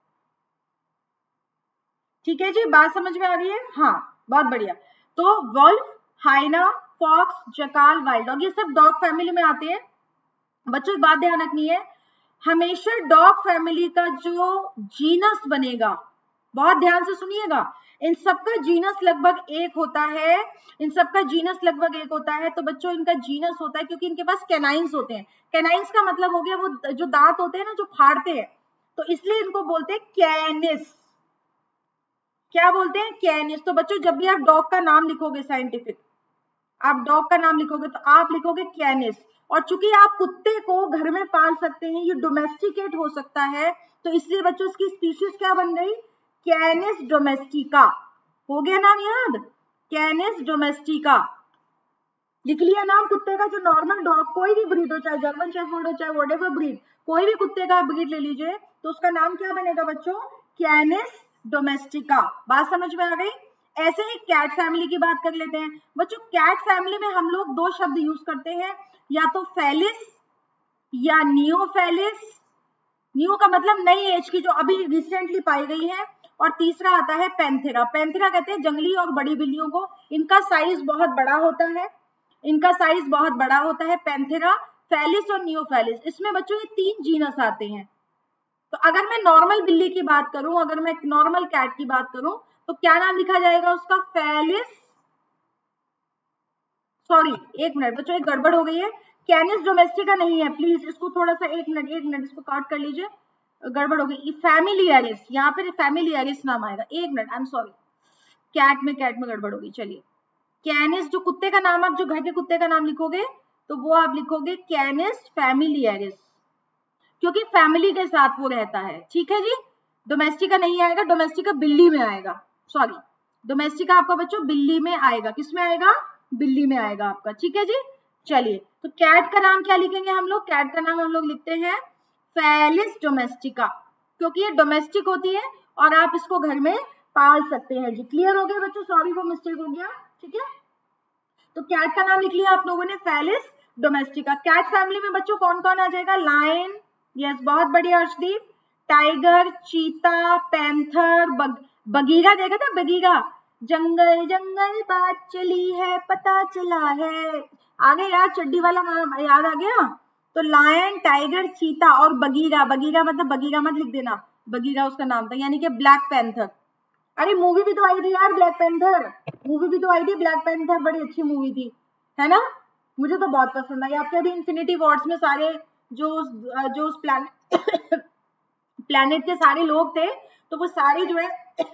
ठीक है जी, बात समझ में आ रही है? हाँ, बहुत बढ़िया। तो wolf, hyena, fox, jackal, wild dog, ये सब डॉग फैमिली में आते हैं। बच्चों एक बात ध्यान रखनी है, हमेशा डॉग फैमिली का जो जीनस बनेगा, बहुत ध्यान से सुनिएगा। इन सबका जीनस लगभग एक होता है, इन सबका जीनस लगभग एक होता है। तो बच्चों इनका जीनस होता है क्योंकि इनके पास कैनाइंस होते हैं। कैनाइंस का मतलब हो गया वो जो दांत होते हैं ना जो फाड़ते हैं, तो इसलिए इनको बोलते हैं कैनिस। क्या बोलते हैं? कैनिस। तो बच्चों जब भी आप डॉग का नाम लिखोगे साइंटिफिक, आप डॉग का नाम लिखोगे तो आप लिखोगे कैनिस। और चूंकि आप कुत्ते को घर में पाल सकते हैं, ये डोमेस्टिकेट हो सकता है, तो इसलिए बच्चों इसकी स्पीशीज क्या बन गई? Canis domestica. हो गया नाम याद? Canis domestica. लिख लिया नाम कुत्ते का। जो नॉर्मल डॉग कोई भी ब्रीड हो, चाहे जर्मन शेफर्ड हो, चाहे व्हाटएवर ब्रीड, कोई भी कुत्ते का ब्रीड ले लीजिए, तो उसका नाम क्या बनेगा बच्चों? Canis domestica. बात समझ में आ गई? ऐसे ही कैट फैमिली की बात कर लेते हैं बच्चों। कैट फैमिली में हम लोग दो शब्द यूज करते हैं, या तो फेलिस या नियोफेलिस। न्यू का मतलब नई एज की, जो अभी रिसेंटली पाई गई है। और तीसरा आता है पैंथेरा। पैंथेरा कहते हैं जंगली और बड़ी बिल्लियों को। इनका साइज बहुत बड़ा होता है, इनका साइज बहुत बड़ा होता है। पैंथेरा, फेलिस और नियोफेलिस, इसमें बच्चों ये 3 जीनस आते हैं। तो अगर मैं नॉर्मल बिल्ली की बात करूं, अगर मैं नॉर्मल कैट की बात करूं, तो क्या नाम लिखा जाएगा उसका? फेलिस, सॉरी एक मिनट बच्चों, एक गड़बड़ हो गई है। कैनिस डोमेस्टिका नहीं है, प्लीज इसको थोड़ा सा एक मिनट इसको काट कर लीजिए, गड़बड़ हो गई। फैमिलियरिस, यहाँ पे फैमिलियरिस नाम आएगा। एक minute, I am sorry, cat में गड़बड़ होगी। चलिए, कैनिस जो कुत्ते का नाम, आप जो घर के कुत्ते का नाम लिखोगे तो वो आप लिखोगे कैनिस फैमिलियरिस, क्योंकि फैमिली के साथ वो रहता है। ठीक है जी। डोमेस्टिका नहीं आएगा, डोमेस्टिका बिल्ली में आएगा, सॉरी डोमेस्टिका आपका बच्चों बिल्ली में आएगा। किस में आएगा? बिल्ली में आएगा आपका। ठीक है जी। चलिए, तो कैट का नाम क्या लिखेंगे हम लोग? कैट का नाम हम लोग लिखते हैं फेलिस डोमेस्टिका, क्योंकि ये डोमेस्टिक होती है और आप इसको घर में पाल सकते हैं जी। क्लियर हो गया बच्चों? सॉरी वो मिस्टेक हो गया। ठीक है, तो कैट का नाम लिख लिया आप लोगों ने, फेलिस डोमेस्टिका। कैट फैमिली में बच्चों कौन कौन आ जाएगा? लायन, यस बहुत बढ़िया Arshdeep. Tiger, cheetah, panther, Bagheera देखा था? बगीरा, जंगल जंगल बात चली है पता चला है। आगे यार चड्डी वाला नाम याद आ गया? तो लायन, टाइगर, चीता और बगीरा। बगीरा मतलब बगीरा मत लिख देना, बगीरा उसका नाम था, यानी कि ब्लैक पैंथर। अरे मूवी भी तो आई थी यार ब्लैक पैंथर, मूवी भी तो आई थी ब्लैक पैंथर, बड़ी अच्छी मूवी थी, है ना? मुझे तो बहुत पसंद आई। आपके अभी इन्फिनिटी वॉर्स में सारे जो जो उस प्लैनेट के सारे लोग थे, तो वो सारे जो है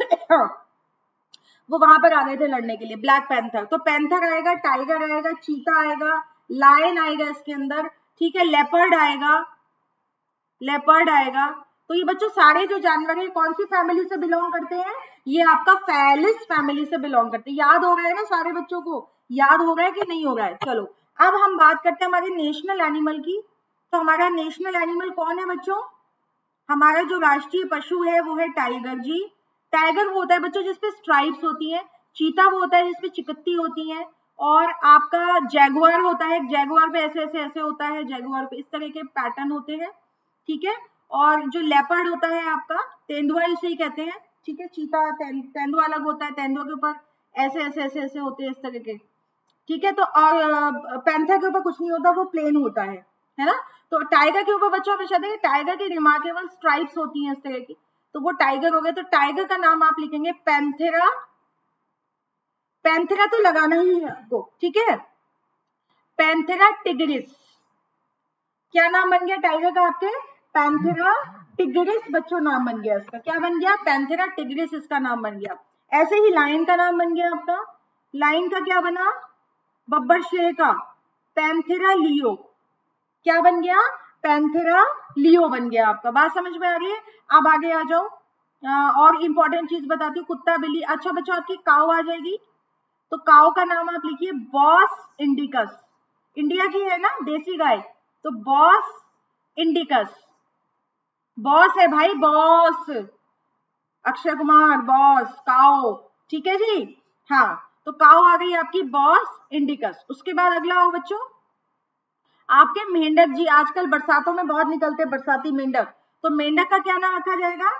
वो वहां पर आ गए थे लड़ने के लिए, ब्लैक पैंथर। तो पैंथर आएगा, टाइगर आएगा, चीता आएगा, लायन आएगा इसके अंदर, ठीक है, लेपर्ड आएगा, लेपर्ड आएगा। तो ये बच्चों सारे जो जानवर है कौन सी फैमिली से बिलोंग करते हैं? ये आपका फेलिस फैमिली से बिलोंग करते हैं। याद हो रहा है ना सारे बच्चों को? याद हो रहा है कि नहीं हो रहा है? चलो अब हम बात करते हैं हमारे नेशनल एनिमल की। तो हमारा नेशनल एनिमल कौन है बच्चों? हमारा जो राष्ट्रीय पशु है वो है टाइगर जी। टाइगर वो होता है बच्चों जिसपे स्ट्राइप्स होती है। चीता वो होता है जिसपे चिकत्ती होती है। और आपका जैगुआर होता है, जैगुआर पे ऐसे ऐसे ऐसे होता है, जैगुआर पे इस तरह के पैटर्न होते हैं। ठीक है, और जो लेपर्ड होता है आपका, तेंदुआ इसे ही कहते हैं। ठीक है, चीता तेंदुआ अलग होता है, तेंदुआ के ऊपर ऐसे ऐसे ऐसे ऐसे होते हैं इस तरह के। ठीक है, तो और पैंथर के ऊपर कुछ नहीं होता, वो प्लेन होता है ना? तो टाइगर के ऊपर बच्चों हमेशा देखिए, टाइगर की रिमार्केबल स्ट्राइप्स होती हैं इस तरह की, तो वो टाइगर हो गया। तो टाइगर का नाम आप लिखेंगे पैंथेरा। पैंथेरा तो लगाना ही है आपको, ठीक है, पैंथेरा टिग्रिस। क्या नाम बन गया टाइगर का आपके? पैंथेरा टिग्रिस बच्चों नाम बन गया इसका। क्या बन गया? पैंथेरा टिग्रिस इसका नाम बन गया। ऐसे ही लायन का नाम बन गया आपका। लायन का क्या बना? बब्बर शेर का, पैंथेरा लियो। क्या बन गया? पैंथेरा लियो बन गया आपका। बात समझ में आ रही है? अब आगे आ जाओ, और इंपॉर्टेंट चीज बताती हूँ, कुत्ता बिल्ली। अच्छा बच्चों आपकी काऊ आ जाएगी, तो काऊ का नाम आप लिखिए बॉस इंडिकस। इंडिया की है ना देसी गाय, तो बॉस इंडिकस। बॉस है भाई, boss, Akshay Kumar boss, cow. ठीक है जी, हाँ, तो काऊ आ गई आपकी बॉस इंडिकस। उसके बाद अगला आओ बच्चों, आपके मेंढक जी। आजकल बरसातों में बहुत निकलते हैं बरसाती मेंढक, तो मेंढक का क्या नाम रखा जाएगा?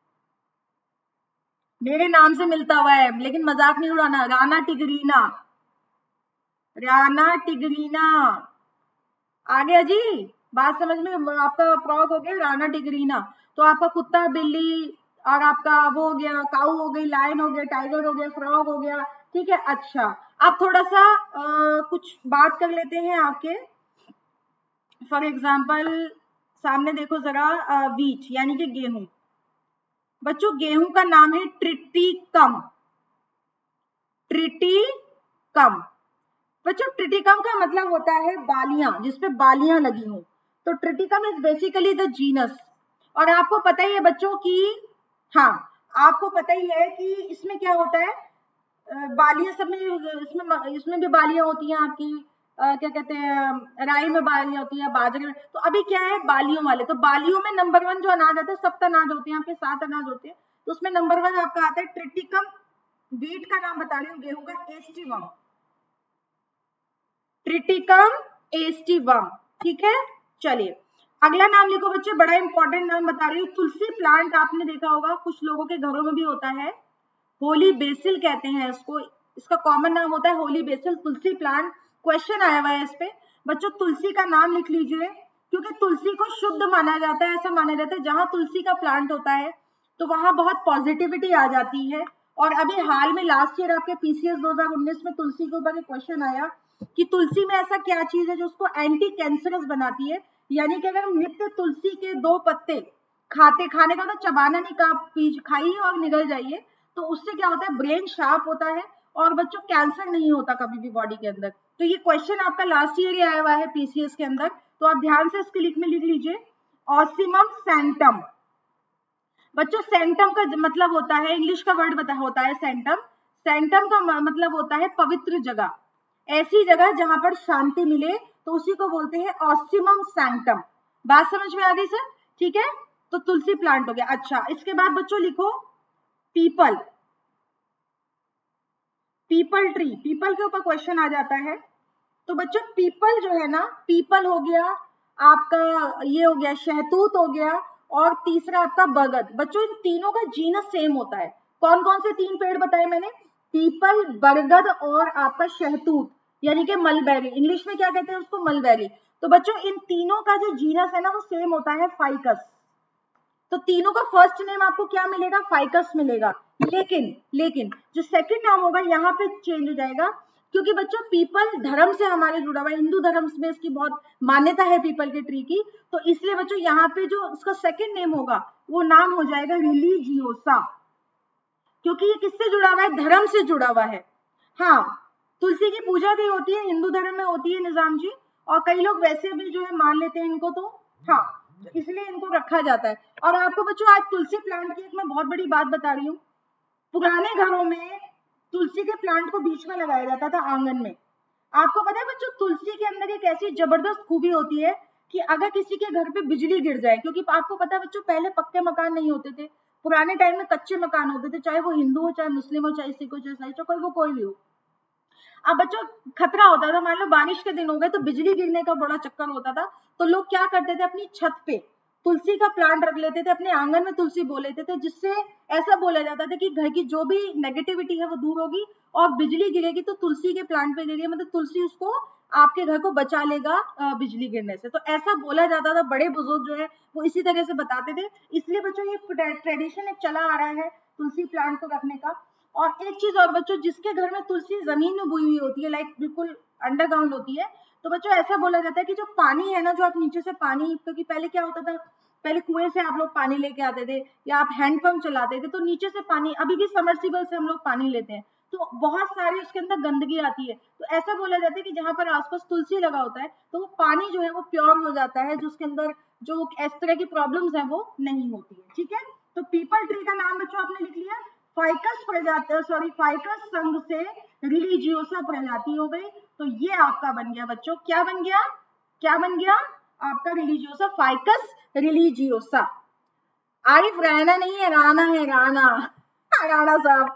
मेरे नाम से मिलता हुआ है, लेकिन मजाक नहीं उड़ाना। राना टिगरीना, राना टिगरीना आ गया जी। बात समझ में, आपका प्रॉग हो गया राना टिगरीना। तो आपका कुत्ता बिल्ली और आपका वो हो गया, काऊ हो गई, लायन हो गया, टाइगर हो गया, फ्रॉग हो गया, ठीक है। अच्छा, अब थोड़ा सा कुछ बात कर लेते हैं आपके। फॉर एग्जाम्पल सामने देखो जरा, वीट यानी कि गेहूं। बच्चों गेहूं का नाम है ट्रिटिकम। ट्रिटिकम बच्चों, ट्रिटिकम का मतलब होता है बालियां, जिसपे बालियां लगी हो। तो Triticum is basically the genus. और आपको पता ही है बच्चों कि, हाँ आपको पता ही है कि इसमें क्या होता है, बालियां सब में, इसमें भी बालियां होती हैं आपकी, क्या कहते हैं, राई में बालियां होती है, बाजरे में। तो अभी क्या है, बालियों वाले, तो बालियों में नंबर 1 जो अनाज आता है, 7 अनाज होते हैं आपके, 7 अनाज होते हैं, तो उसमें नंबर 1 आपका आता है ट्रिटिकम। वीट का नाम बता रही हूँ, गेहूं का एस्टिवम। ट्रिटिकम एस्टिवम, ठीक है। चलिए अगला नाम लिखो बच्चे, बड़ा इंपॉर्टेंट नाम बता रही हूँ। तुलसी प्लांट आपने देखा होगा, कुछ लोगों के घरों में भी होता है, होली बेसिल कहते हैं इसको। इसका कॉमन नाम होता है holy basil, tulsi plant. Question आया हुआ है इस पे बच्चों, तुलसी का नाम लिख लीजिए, क्योंकि तुलसी को शुद्ध माना जाता है। ऐसा माना जाता है जहां तुलसी का प्लांट होता है तो वहां बहुत पॉजिटिविटी आ जाती है। और अभी हाल में लास्ट ईयर आपके पीसीएस 2019 में तुलसी के ऊपर एक क्वेश्चन आया कि तुलसी में ऐसा क्या चीज है जो उसको एंटी कैंसरस बनाती है। यानी कि अगर हम नित्य तुलसी के 2 पत्ते खाने का तो चबाना नहीं, का खाइए और निगल जाइए, तो उससे क्या होता है, ब्रेन शार्प होता है और बच्चों कैंसर नहीं होता कभी भी बॉडी के अंदर। तो ये क्वेश्चन आपका लास्ट ईयर ही आया हुआ है पीसीएस के अंदर, तो आप ध्यान से इसके लिख लीजिए, ऑसिमम सैंटम। बच्चों सेंटम का मतलब होता है, इंग्लिश का वर्ड होता है सेंटम। सेंटम का मतलब होता है पवित्र जगह, ऐसी जगह जहां पर शांति मिले, तो उसी को बोलते हैं ऑसिमम सैंटम। बात समझ में आ गई सर? ठीक है, तो तुलसी प्लांट हो गया। अच्छा, इसके बाद बच्चों लिखो पीपल। पीपल ट्री, पीपल के ऊपर क्वेश्चन आ जाता है। तो बच्चों पीपल जो है ना, पीपल हो गया आपका, ये हो गया शहतूत हो गया, और तीसरा आपका बरगद। बच्चों इन तीनों का जीनस सेम होता है। कौन कौन से 3 पेड़ बताए मैंने? पीपल, बरगद और आपका शहतूत, यानी कि मलबेरी। इंग्लिश में क्या कहते हैं उसको? मलबेरी। तो बच्चों इन तीनों का जो जीनस है ना वो सेम होता है, फाइकस। तो तीनों का फर्स्ट नेम आपको क्या मिलेगा? फाइकस मिलेगा। लेकिन जो सेकंड नाम होगा यहाँ पे चेंज हो जाएगा, क्योंकि बच्चों पीपल धर्म से हमारे जुड़ा हुआ है, हिंदू धर्म में इसकी बहुत मान्यता है पीपल के ट्री की। तो इसलिए बच्चों यहाँ पे जो उसका सेकंड नेम होगा वो नाम हो जाएगा रिलीजियोसा, क्योंकि ये किससे जुड़ा हुआ है? धर्म से जुड़ा हुआ है। हाँ, तुलसी की पूजा भी होती है, हिंदू धर्म में होती है निजाम जी, और कई लोग वैसे भी जो है मान लेते हैं इनको, तो हाँ इसलिए इनको रखा जाता है। और आपको बच्चों आज तुलसी प्लांट की एक मैं बहुत बड़ी बात बता रही हूँ। पुराने घरों में तुलसी के प्लांट को बीच में लगाया जाता था आंगन में। आपको पता है बच्चों तुलसी के अंदर एक ऐसी जबरदस्त खूबी होती है कि अगर किसी के घर पे बिजली गिर जाए, क्योंकि आपको पता है बच्चों पहले पक्के मकान नहीं होते थे, पुराने टाइम में कच्चे मकान होते थे, चाहे वो हिंदू हो, चाहे मुस्लिम हो, चाहे सिख हो, चाहे ईसाई, चाहे वो कोई भी हो। अब बच्चों खतरा होता था, मान लो बारिश के दिन हो गए तो बिजली गिरने का बड़ा चक्कर होता था, तो लोग क्या करते थे, अपनी छत पे तुलसी का प्लांट रख लेते थे, अपने आंगन में तुलसी बो लेते थे, जिससे ऐसा बोला जाता था कि घर की जो भी नेगेटिविटी है वो दूर होगी, और बिजली गिरेगी तो तुलसी के प्लांट पे गिरेगी, मतलब तुलसी उसको आपके घर को बचा लेगा बिजली गिरने से। तो ऐसा बोला जाता था, बड़े बुजुर्ग जो है वो इसी तरह से बताते थे। इसलिए बच्चों ये ट्रेडिशन एक चला आ रहा है तुलसी प्लांट को रखने का। और एक चीज और बच्चों, जिसके घर में तुलसी जमीन में बोई हुई होती है, लाइक बिल्कुल अंडरग्राउंड होती है, तो बच्चों ऐसा बोला जाता है कि जो पानी है ना, जो आप नीचे से पानी, क्योंकि पहले क्या होता था, पहले कुएं से आप लोग पानी लेके आते थे या आप हैंडपंप चलाते थे, तो नीचे से पानी, अभी भी समरसीबल से हम लोग पानी लेते हैं, तो बहुत सारी उसके अंदर गंदगी आती है। तो ऐसा बोला जाता है कि जहां पर आसपास तुलसी लगा होता है तो वो पानी जो है वो प्योर हो जाता है, जो उसके अंदर जो इस तरह की प्रॉब्लम्स है वो नहीं होती है। ठीक है, तो पीपल ट्री का नाम बच्चों आपने लिख लिया। फाइकस प्रजाति, सॉरी फाइकस संघ से रिलीजियोसा प्रजाति हो गई। तो ये आपका बन गया बच्चों, क्या बन गया? क्या बन गया आपका? Religiosa, Ficus religiosa. Arif Rana नहीं है, राना है, राना, राणा साहब।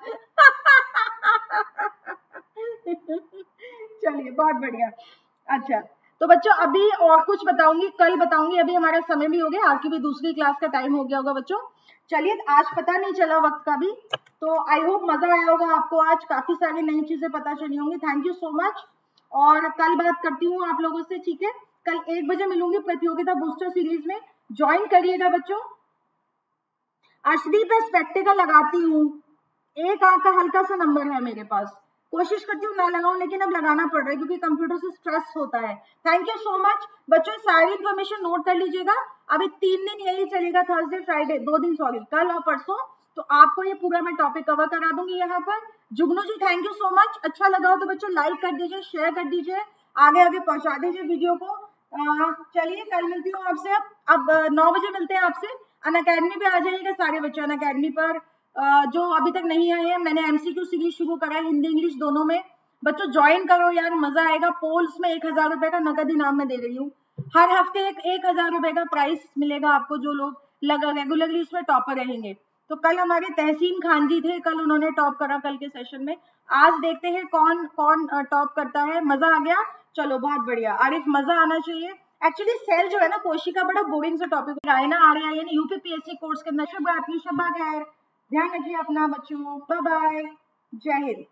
चलिए बहुत बढ़िया। अच्छा, तो बच्चों अभी और कुछ बताऊंगी, कल बताऊंगी, अभी हमारा समय भी हो गया, आपकी भी दूसरी क्लास का टाइम हो गया होगा बच्चों। चलिए, आज पता नहीं चला वक्त का भी, तो आई होप मजा आया होगा आपको, आज काफी सारी नई चीजें पता चली होंगी। थैंक यू सो मच, और कल बात करती हूँ आप लोगों से, ठीक है? कल 1 बजे मिलूंगी प्रतियोगिता बूस्टर सीरीज में, ज्वाइन करिएगा बच्चों। अर्शदीप पे स्पेक्टिकल लगाती हूँ, एक आंख का हल्का सा नंबर है मेरे पास, कोशिश करती हूँ ना लगाऊं, लेकिन अब लगाना पड़ रहा है क्योंकि कंप्यूटर से स्ट्रेस होता है। थैंक यू सो मच बच्चों, सारी इन्फॉर्मेशन नोट कर लीजिएगा। अभी 3 दिन यही चलेगा, थर्सडे फ्राइडे 2 दिन, सॉरी कल और परसों, तो आपको ये पूरा मैं टॉपिक कवर करा दूंगी यहाँ पर। Jugnu ji thank you so much, अच्छा लगा हो तो बच्चों लाइक कर दीजिए, शेयर कर दीजिए, आगे आगे पहुंचा दीजिए वीडियो को। चलिए कल मिलती हूँ आपसे, अब 9 बजे मिलते हैं आपसे। अनअकैडमी पे आ जाइएगा सारे बच्चे, अनअकैडमी पर जो अभी तक नहीं आए हैं, मैंने एमसीक्यू सीरीज शुरू करा है हिंदी इंग्लिश दोनों में, बच्चों ज्वाइन करो यार, मजा आएगा। पोल्स में 1000 रुपए का नगद इनाम में दे रही हूँ, हर हफ्ते 1000 रुपए का प्राइस मिलेगा आपको जो लोग लगा रेगुलरली इसमें टॉपर रहेंगे। तो कल हमारे तहसीन खान जी थे, कल उन्होंने टॉप करा कल के सेशन में, आज देखते हैं कौन कौन टॉप करता है। मजा आ गया, चलो बहुत बढ़िया। आरिफ मजा आना चाहिए। एक्चुअली सेल जो है ना कोशिका बड़ा बोरिंग सा टॉपिक है ना, आर्यन यूपीपीएससी कोर्स के अंदर। शब्बा खैर, ध्यान रखिए अपना बच्चों, बाय बाय, जय हिंद।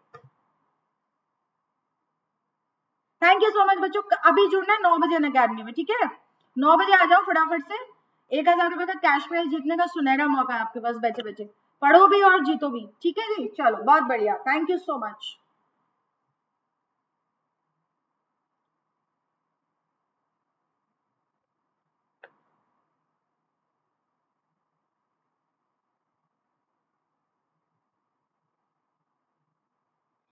थैंक यू सो मच बच्चों, अभी जुड़ना है 9 बजे अनअकैडमी में, ठीक है? 9 बजे आ जाओ फटाफट से, 1000 रुपए का कैश प्राइज जीतने का सुनहरा मौका है आपके पास, बैठे बैठे पढ़ो भी और जीतो भी, ठीक है जी? चलो बहुत बढ़िया, थैंक यू सो मच।